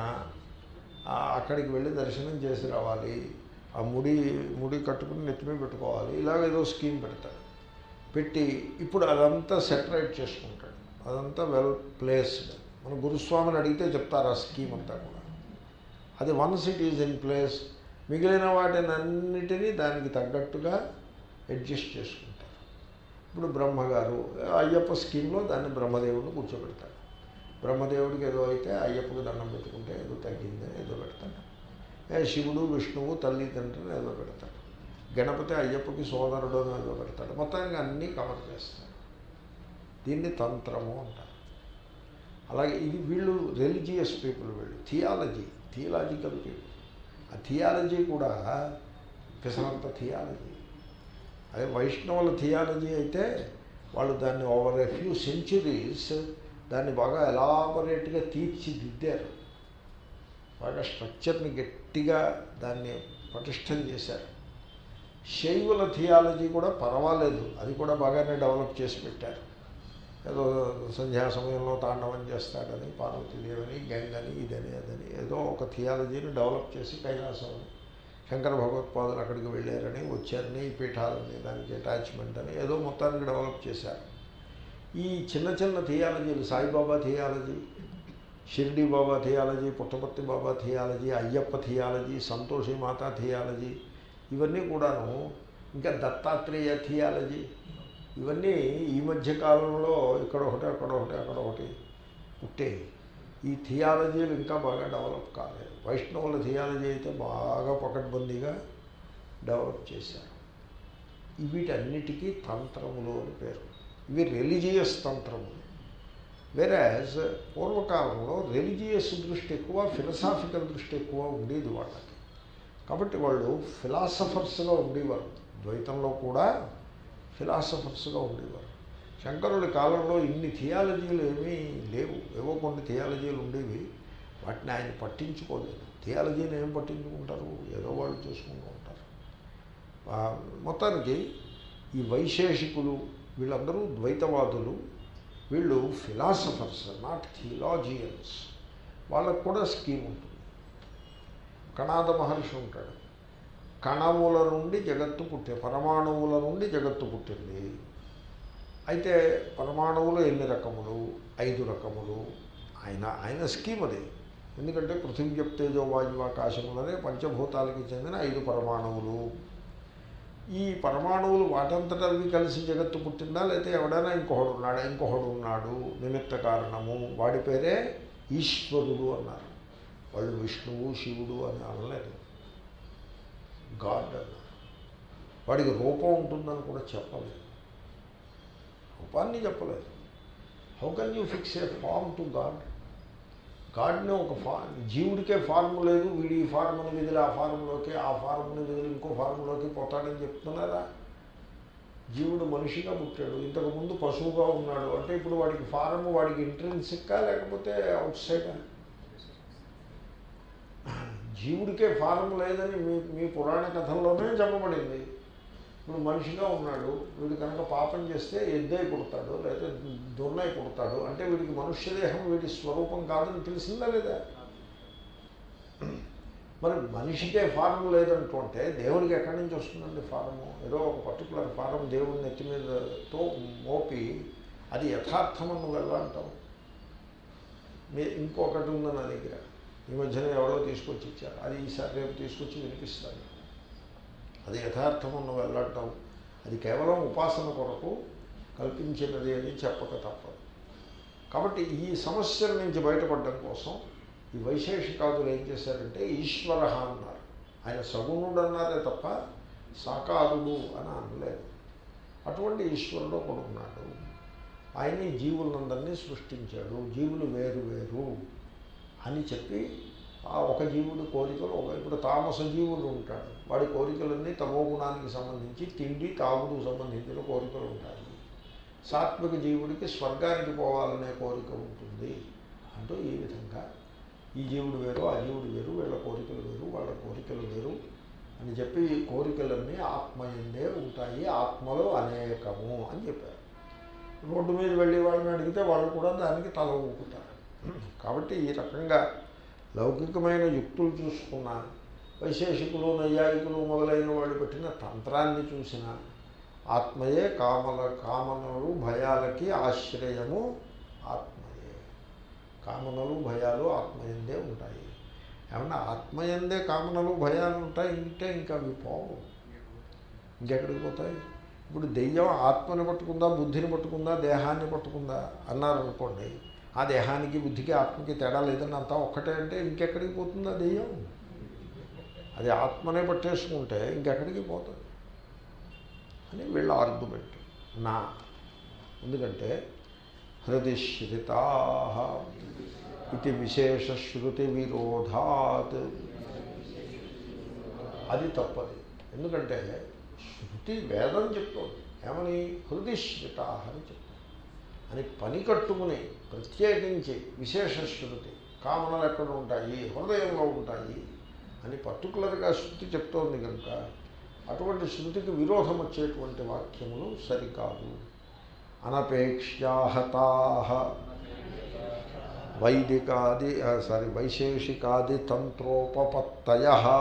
అక్కడికి వెళ్ళి దర్శనం చేసి రావాలి, ఆ ముడి ముడి కట్టుకుని నెత్తిమీ పెట్టుకోవాలి, ఇలాగ ఏదో స్కీమ్ పెడతాడు. పెట్టి ఇప్పుడు అదంతా సెటరేట్ చేసుకుంటాడు, అదంతా వెల్ ప్లేస్డ్. మన గురుస్వామిని అడిగితే చెప్తారు ఆ స్కీమ్ అంతా కూడా. అది once it is in place, మిగిలిన వాటిని అన్నిటినీ దానికి తగ్గట్టుగా అడ్జస్ట్ చేసుకుంటారు. ఇప్పుడు బ్రహ్మగారు అయ్యప్ప స్కీమ్లో దాన్ని బ్రహ్మదేవుడిని కూర్చోబెడతాడు. బ్రహ్మదేవుడికి ఏదో అయితే అయ్యప్పకి దండం పెట్టుకుంటే ఏదో తగ్గిందని ఏదో పెడతాడు. శివుడు విష్ణువు తల్లిదండ్రులు ఏదో పెడతాడు. గణపతి అయ్యప్పకి సోదరుడు అని ఏదో పెడతాడు. మొత్తానికి అన్నీ కవర్ చేస్తాడు. దీన్ని తంత్రము అంటారు. అలాగే ఇది వీళ్ళు రిలీజియస్ పీపుల్, వీళ్ళు థియాలజీ, థియాలజికల్ పీపుల్. ఆ థియాలజీ కూడా పిసరంత థియాలజీ. అదే వైష్ణవుల థియాలజీ అయితే వాళ్ళు దాన్ని ఓవర్ ఎ ఫ్యూ సెంచురీస్ దాన్ని బాగా ఎలాబొరేట్గా తీర్చిదిద్దారు, బాగా స్ట్రక్చర్ని గట్టిగా దాన్ని పటిష్టం చేశారు. శైవుల థియాలజీ కూడా పర్వాలేదు, అది కూడా బాగానే డెవలప్ చేసి పెట్టారు. ఏదో సంధ్యా సమయంలో తాండవం చేస్తాడని, పార్వతీదేవని, గంగని, ఇదని అదని ఏదో ఒక థియాలజీని డెవలప్ చేసి కైలాసం అని, శంకర భగవత్పాదులు అక్కడికి వెళ్ళారని, వచ్చారని, ఈ పీఠాలని దానికి అటాచ్మెంట్ అని ఏదో మొత్తానికి డెవలప్ చేశారు. ఈ చిన్న చిన్న థియాలజీలు, Sai Baba theology, Shirdi Baba theology, Puttaparthi Baba theology, Ayyappa theology, Santoshi Mata theology, ఇవన్నీ కూడాను, ఇంకా దత్తాత్రేయ థియాలజీ, ఇవన్నీ ఈ మధ్య కాలంలో ఇక్కడ ఒకటి అక్కడ ఒకటి అక్కడ ఒకటి పుట్టాయి. ఈ థియాలజీలు ఇంకా బాగా డెవలప్ కాలేదు. వైష్ణవుల థియాలజీ అయితే బాగా పకడ్బందీగా డెవలప్ చేశారు. వీటన్నిటికీ తంత్రములు అని పేరు. ఇవి రిలీజియస్ తంత్రములు. వేరేజ్ పూర్వకాలంలో రిలీజియస్ దృష్టి ఎక్కువ, ఫిలసాఫికల్ దృష్టి ఎక్కువ ఉండేది వాళ్ళకి. కాబట్టి వాళ్ళు ఫిలాసఫర్స్గా ఉండేవారు. ద్వైతంలో కూడా ఫిలాసఫర్స్గా ఉండేవారు. శంకరుడి కాలంలో ఇన్ని థియాలజీలు ఏమీ లేవు, ఏవో కొన్ని థియాలజీలు ఉండేవి, వాటిని ఆయన పట్టించుకోలేదు. థియాలజీని ఏం పట్టించుకుంటారు, ఏదో వాళ్ళు చూసుకుంటూ ఉంటారు. మొత్తానికి ఈ వైశేషికులు వీళ్ళందరూ ద్వైతవాదులు, వీళ్ళు ఫిలాసఫర్స్, నాట్ థియలాజియన్స్. వాళ్ళకు కూడా స్కీమ్ ఉంటుంది. కణాద మహర్షి ఉంటాడు, కణముల నుండి జగత్తు పుట్టే, పరమాణువుల నుండి జగత్తు పుట్టింది. అయితే పరమాణువులు ఎన్ని రకములు? ఐదు రకములు. ఆయన ఆయన స్కీమ్ అది. ఎందుకంటే పృథివీ తేజో వాయువు ఆకాశములనే పంచభూతాలకి చెందిన ఐదు పరమాణువులు. ఈ పరమాణువులు వాటంతట అవి కలిసి జగత్తు పుట్టిందా, లేకపోతే ఎవడైనా ఇంకొకడు ఉన్నాడా? ఇంకొకడు ఉన్నాడు, నిమిత్త కారణము. వాడి పేరే ఈశ్వరుడు అన్నారు. వాళ్ళు విష్ణువు శివుడు అని అనలేదు, గాడ్ అన్నారు. వాడికి రూపం ఉంటుందని కూడా చెప్పలేదు, రూపాన్ని చెప్పలేదు. How can you fix a form to God? గాడ్ని ఒక ఫా జీవుడికే ఫార్మ్ లేదు, వీడి ఈ ఫార్ముని విధులు ఆ ఫార్ములోకి, ఆ ఫార్ముని విధులు ఇంకో ఫార్ములోకి పోతాడని చెప్తున్నారా? జీవుడు మనిషిగా పుట్టాడు, ఇంతకుముందు పశువుగా ఉన్నాడు అంటే ఇప్పుడు వాడికి ఫారము వాడికి ఇంట్రెన్సిక్కా లేకపోతే అవుట్ సైడా? జీవుడికే ఫారం లేదని మీ మీ పురాణ కథల్లోనే చెప్పబడింది. ఇప్పుడు మనిషిగా ఉన్నాడు, వీడు కనుక పాపం చేస్తే ఎద్దై పుడతాడు లేదా దున్నై పుడతాడు అంటే వీడికి మనుష్యదేహం వీడి స్వరూపం కాదని తెలిసిందా లేదా? మరి మనిషికే ఫారం లేదంటుంటే దేవుడికి ఎక్కడి నుంచి వస్తుందండి ఫారము? ఏదో ఒక పర్టికులర్ ఫారం దేవుడి నెత్తి మీదతో మోపి అది యథార్థమని నువ్వు ఎలా అంటావు? మీ ఇంకొకటి ఉంది నా దగ్గర, ఈ మధ్యన ఎవరో తీసుకొచ్చి ఇచ్చారు, అది ఈసారి రేపు తీసుకొచ్చి వినిపిస్తాను. అది యథార్థమని నువ్వు ఎలా అంటావు? అది కేవలం ఉపాసన కొరకు కల్పించినది అని చెప్పక తప్పదు. కాబట్టి ఈ సమస్యల నుంచి బయటపడడం కోసం ఈ వైశేషికాదులు ఏం చేశారంటే ఈశ్వర అన్నారు. ఆయన సగుణుడు అన్నారే తప్ప సాకారుడు అని అనలేదు. అటువంటి ఈశ్వరుడు ఒకడు ఉన్నాడు. ఆయన ఈ జీవులందరినీ సృష్టించాడు. జీవులు వేరు వేరు అని చెప్పి ఆ ఒక జీవుడి కోరికలు ఒక ఇప్పుడు తామస జీవుడు ఉంటాడు, వాడి కోరికలన్నీ తమో గుణానికి సంబంధించి తిండి తాగుడుకు సంబంధించిన కోరికలు ఉంటాయి. సాత్విక జీవుడికి స్వర్గానికి పోవాలనే కోరిక ఉంటుంది అంటూ ఈ విధంగా ఈ జీవుడు వేరు ఆ జీవుడు వేరు, వీళ్ళ కోరికలు వేరు వాళ్ళ కోరికలు వేరు అని చెప్పి ఈ కోరికలన్నీ ఆత్మయందే ఉంటాయి, ఆత్మలో అనేకము అని చెప్పారు. రోడ్డు మీద వెళ్ళి వాళ్ళని అడిగితే వాళ్ళు కూడా దానికి తల ఊపుతారు. కాబట్టి ఈ రకంగా లౌకికమైన యుక్తులు చూసుకున్న వైశేషికులు నైయాయికులు మొదలైన వాళ్ళు పెట్టిన తంత్రాన్ని చూసిన ఆత్మయే కామల కామనలు భయాలకి ఆశ్రయము ఆత్మయే. కామనలు భయాలు ఆత్మయందే ఉంటాయి. ఏమన్నా ఆత్మయందే కామనలు భయాలు ఉంటాయి అంటే ఇంకా అవి పోవు, ఇంకెక్కడికి పోతాయి? ఇప్పుడు దెయ్యం ఆత్మని పట్టుకుందా బుద్ధిని పట్టుకుందా దేహాన్ని పట్టుకుందా అన్నారనుకోండి, ఆ దేహానికి బుద్ధికి ఆత్మకి తేడా లేదని అంతా ఒక్కటే అంటే ఇంకెక్కడికి పోతుందా దెయ్యం? అది ఆత్మనే పట్టేసుకుంటే ఇంకెక్కడికి పోతుంది అని వీళ్ళ ఆర్గ్యుమెంట్. నా ఎందుకంటే హృదిశ్రితా ఇది విశేష శృతి విరోధాత్, అది తప్పది. ఎందుకంటే శృతి వేదం చెప్తోంది ఏమని? హృదిశ్రితా అని చెప్తుంది అని పని కట్టుకుని ప్రత్యేకించి విశేష శృతి కామనలు ఎక్కడ ఉంటాయి హృదయంలో ఉంటాయి అని పర్టికులర్గా శృతి చెప్తోంది కనుక అటువంటి శృతికి విరోధం వచ్చేటువంటి వాక్యములు సరికాదు. అనపేక్ష్యాహతా వైదికాది సారీ వైశేషికాది తంత్రోపపత్తయ.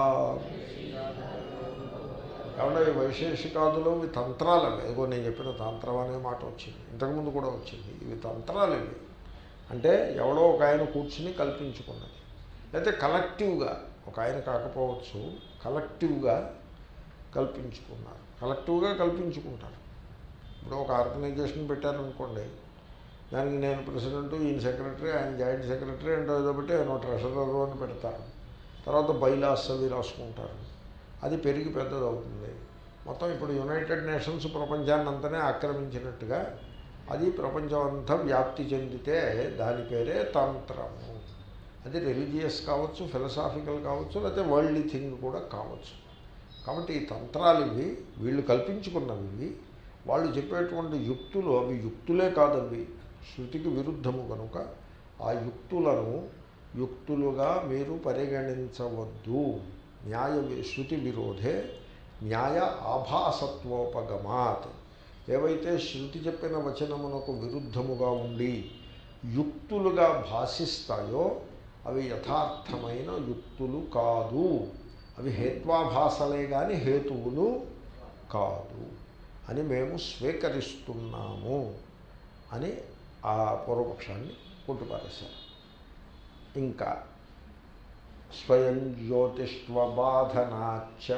ఏమన్నా ఈ వైశేషికాదులు ఇవి తంత్రాలు అవి. ఏదో నేను చెప్పిన తంత్రం అనే మాట వచ్చింది, ఇంతకుముందు కూడా వచ్చింది. ఇవి తంత్రాలు ఇవి అంటే ఎవడో ఒక ఆయన కూర్చుని కల్పించుకున్నది, లేకపోతే కలెక్టివ్గా ఒక ఆయన కాకపోవచ్చు కలెక్టివ్గా కల్పించుకున్నారు. కలెక్టివ్గా కల్పించుకుంటారు. ఇప్పుడు ఒక ఆర్గనైజేషన్ పెట్టారనుకోండి, దానికి నేను ప్రెసిడెంట్ ఈయన సెక్రటరీ ఆయన జాయింట్ సెక్రటరీ అంటే ఏదో పెట్టి ఆయన ట్రెషరర్ అని పెడతారు. తర్వాత బైలాస్ అవి రాసుకుంటారు. అది పెరిగి పెద్దది అవుతుంది. మొత్తం ఇప్పుడు యునైటెడ్ నేషన్స్ ప్రపంచాన్ని అంతనే ఆక్రమించినట్టుగా అది ప్రపంచం అంతా వ్యాప్తి చెందితే దాని పేరే తంత్రము. అది రిలీజియస్ కావచ్చు, ఫిలసాఫికల్ కావచ్చు, లేకపోతే వరల్డ్ థింగ్ కూడా కావచ్చు. కాబట్టి ఈ తంత్రాలు ఇవి వీళ్ళు కల్పించుకున్నవి. ఇవి వాళ్ళు చెప్పేటువంటి యుక్తులు అవి యుక్తులే కాదవి శృతికి విరుద్ధము కనుక ఆ యుక్తులను యుక్తులుగా మీరు పరిగణించవద్దు. న్యాయ శృతి విరోధే న్యాయ ఆభాసత్వోపగమాత్. ఏవైతే శృతి చెప్పిన వచనమునకు విరుద్ధముగా ఉండి యుక్తులుగా భాషిస్తాయో అవి యథార్థమైన యుక్తులు కాదు. అవి హేత్వాభాసలే కానీ హేతువులు కాదు అని మేము స్వీకరిస్తున్నాము అని ఆ పూర్వపక్షాన్ని కొట్టుపారేశారు. ఇంకా స్వయం జ్యోతిష్వబాధనాచ,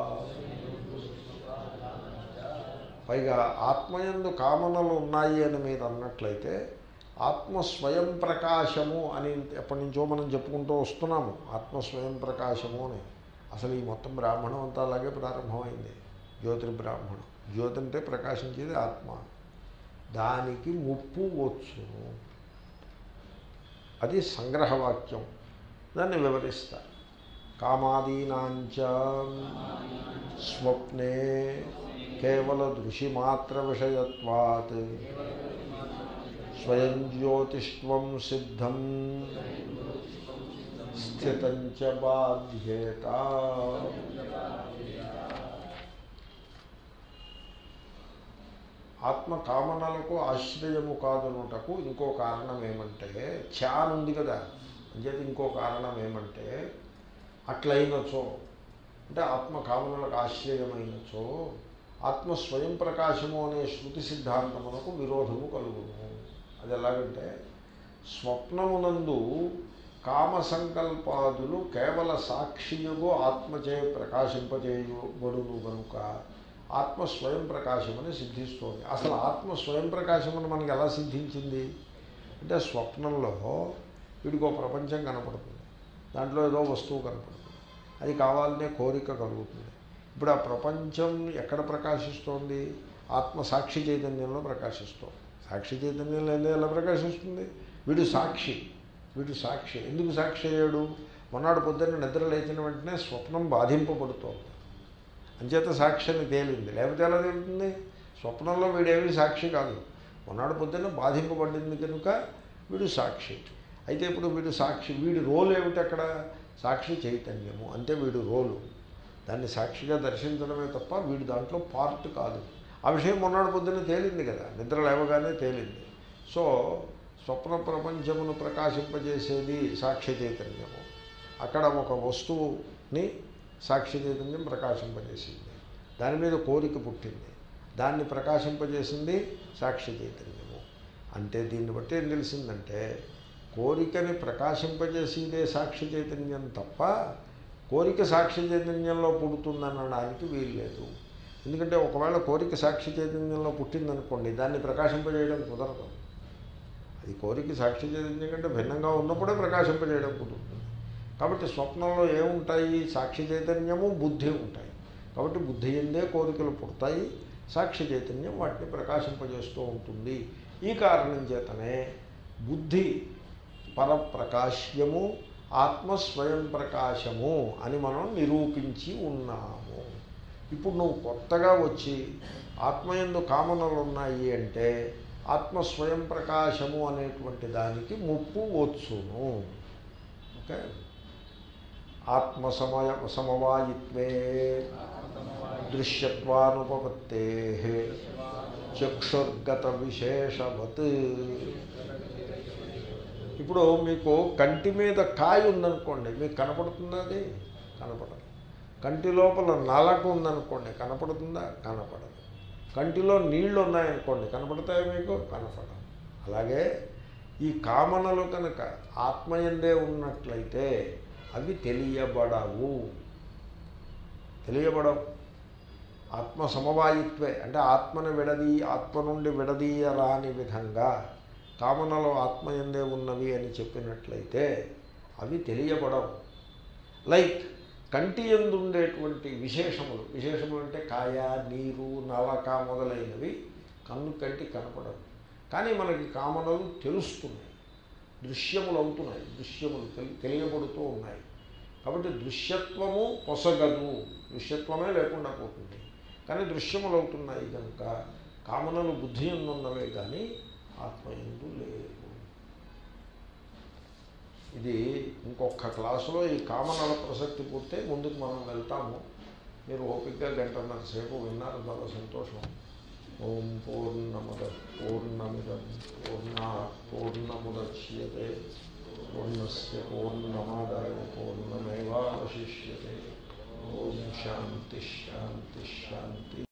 పైగా ఆత్మయందు కామనలు ఉన్నాయి అని మీరు అన్నట్లయితే ఆత్మ స్వయం ప్రకాశము అని ఎప్పటి నుంచో మనం చెప్పుకుంటూ వస్తున్నాము. ఆత్మ స్వయం ప్రకాశము అని అసలు ఈ మొత్తం బ్రాహ్మణం అంతా అలాగే ప్రారంభమైంది. జ్యోతిర్బ్రాహ్మణం, జ్యోతి అంటే ప్రకాశించేది ఆత్మ, దానికి ముప్పు వచ్చును. అది సంగ్రహవాక్యం. దాన్ని వివరిస్తారు. కామాదీనాంచ స్వప్నే కేవల దృశిమాత్ర విషయత్వాత్ స్వయం జ్యోతిష్వం సిద్ధం స్థితం చ బాధ్యేత. ఆత్మ కామనలకు ఆశ్రయము కాదనుటకు ఇంకో కారణం ఏమంటే, ఛాన్ ఉంది కదా, అంచేది ఇంకో కారణం ఏమంటే, అట్లయినచో అంటే ఆత్మ కామనలకు ఆశ్రయమైనచో ఆత్మ స్వయం ప్రకాశము అనే శృతి సిద్ధాంతమునకు విరోధము కలుగును. అది ఎలాగంటే, స్వప్నమునందు కామ సంకల్పాదులు కేవల సాక్షియుగు ఆత్మచే ప్రకాశింపజేయబడును కనుక ఆత్మ స్వయం ప్రకాశమని సిద్ధిస్తోంది. అసలు ఆత్మ స్వయం ప్రకాశమని మనకి ఎలా సిద్ధించింది అంటే, స్వప్నంలో వీడికి ఒక ప్రపంచం కనపడుతుంది, దాంట్లో ఏదో వస్తువు కనపడుతుంది, అది కావాలనే కోరిక కలుగుతుంది. ఇప్పుడు ఆ ప్రపంచం ఎక్కడ ప్రకాశిస్తోంది? ఆత్మ సాక్షి చైతన్యంలో ప్రకాశిస్తోంది. సాక్షి చైతన్యంలో ఎలా ప్రకాశిస్తుంది? వీడు సాక్షి, వీడు సాక్షి. ఎందుకు సాక్షి అయ్యాడు? మొన్నటి పొద్దున్న నిద్ర లేచిన వెంటనే స్వప్నం బాధింపబడుతోంది, అంచేత సాక్షి అని తేలింది. లేకపోతే ఎలా తేలుతుంది? స్వప్నంలో వీడేమీ సాక్షి కాదు, మొన్నటి పొద్దున్న బాధింపబడింది కనుక వీడు సాక్షి. అయితే ఇప్పుడు వీడు సాక్షి, వీడి రోల్ ఏమిటి అక్కడ? సాక్షి చైతన్యము, అంటే వీడు రోలు, దాన్ని సాక్షిగా దర్శించడమే తప్ప వీడు దాంట్లో పార్ట్ కాదు. ఆ విషయం మొన్నటి పొద్దున్న తేలింది కదా, నిద్ర లేవగానే తేలింది. సో స్వప్న ప్రపంచమును ప్రకాశింపజేసేది సాక్షి చైతన్యము. అక్కడ ఒక వస్తువుని సాక్షి చైతన్యం ప్రకాశింపజేసింది, దాని మీద కోరిక పుట్టింది, దాన్ని ప్రకాశింపజేసింది సాక్షి చైతన్యము. అంటే దీన్ని బట్టి ఏం తెలిసిందంటే, కోరికని ప్రకాశింపజేసేదే సాక్షి చైతన్యం తప్ప కోరిక సాక్షి చైతన్యంలో పుడుతుందనడానికి వీల్లేదు. ఎందుకంటే ఒకవేళ కోరిక సాక్షి చైతన్యంలో పుట్టిందనుకోండి, దాన్ని ప్రకాశింపజేయడం కుదరదు. అది కోరిక సాక్షి చైతన్యం కంటే భిన్నంగా ఉన్నప్పుడే ప్రకాశింపజేయడం కుదురుతుంది. కాబట్టి స్వప్నంలో ఏముంటాయి? సాక్షి చైతన్యము, బుద్ధి ఉంటాయి. కాబట్టి బుద్ధి ఎందే కోరికలు పుడతాయి, సాక్షి చైతన్యం వాటిని ప్రకాశింపజేస్తూ ఉంటుంది. ఈ కారణం చేతనే బుద్ధి పరప్రకాశ్యము, ఆత్మ స్వయం ప్రకాశము అని మనం నిరూపించి ఉన్నాము. ఇప్పుడు నువ్వు కొత్తగా వచ్చి ఆత్మయందు కామనలు ఉన్నాయి అంటే ఆత్మ స్వయం ప్రకాశము అనేటువంటి దానికి ముప్పు వచ్చును. ఓకే, ఆత్మ సమయ సమవాయిత్వే దృశ్యత్వానుపపత్తే చక్షుర్గత విశేషవత్. ఇప్పుడు మీకు కంటి మీద కాయ ఉందనుకోండి, మీకు కనపడుతుందా? అది కనపడదు. కంటి లోపల నలకు ఉందనుకోండి, కనపడుతుందా? కనపడదు. కంటిలో నీళ్లు ఉన్నాయనుకోండి, కనపడతాయి మీకు? కనపడదు. అలాగే ఈ కామనలు కనుక ఆత్మయందే ఉన్నట్లయితే అవి తెలియబడవు, తెలియబడవు. ఆత్మ సమవాయిత్వే అంటే ఆత్మను విడదీ ఆత్మ నుండి విడదీయరాని విధంగా కామనలు ఆత్మయందే ఉన్నవి అని చెప్పినట్లయితే అవి తెలియబడవు. లైక్ కంటి యందు ఉండేటువంటి విశేషములు, విశేషములు అంటే కాయ, నీరు, నలక మొదలైనవి కన్ను కంటి కనపడవు, కానీ మనకి కామనలు తెలుస్తున్నాయి, దృశ్యములు అవుతున్నాయి, దృశ్యములు తెలి తెలియబడుతూ ఉన్నాయి. కాబట్టి దృశ్యత్వము పొసగదు, దృశ్యత్వమే లేకుండా పోతుంది, కానీ దృశ్యములు అవుతున్నాయి కనుక కామనలు బుద్ధి ఎందున్నవే కానీ ఆత్మయందు లేవు. ఇది ఇంకొక క్లాసులో ఈ కామనల ప్రసక్తి పూర్తే ముందుకు మనం వెళ్తాము. మీరు ఓపికగా గంటన్నర సేపు విన్నారు, చాలా సంతోషం. ఓం పూర్ణముద పూర్ణమిదం పూర్ణాత్ పూర్ణముదచ్యతే పూర్ణస్య పూర్ణమాదాయ పూర్ణమేవావశిష్యతే. ఓం శాంతి శాంతి శాంతి.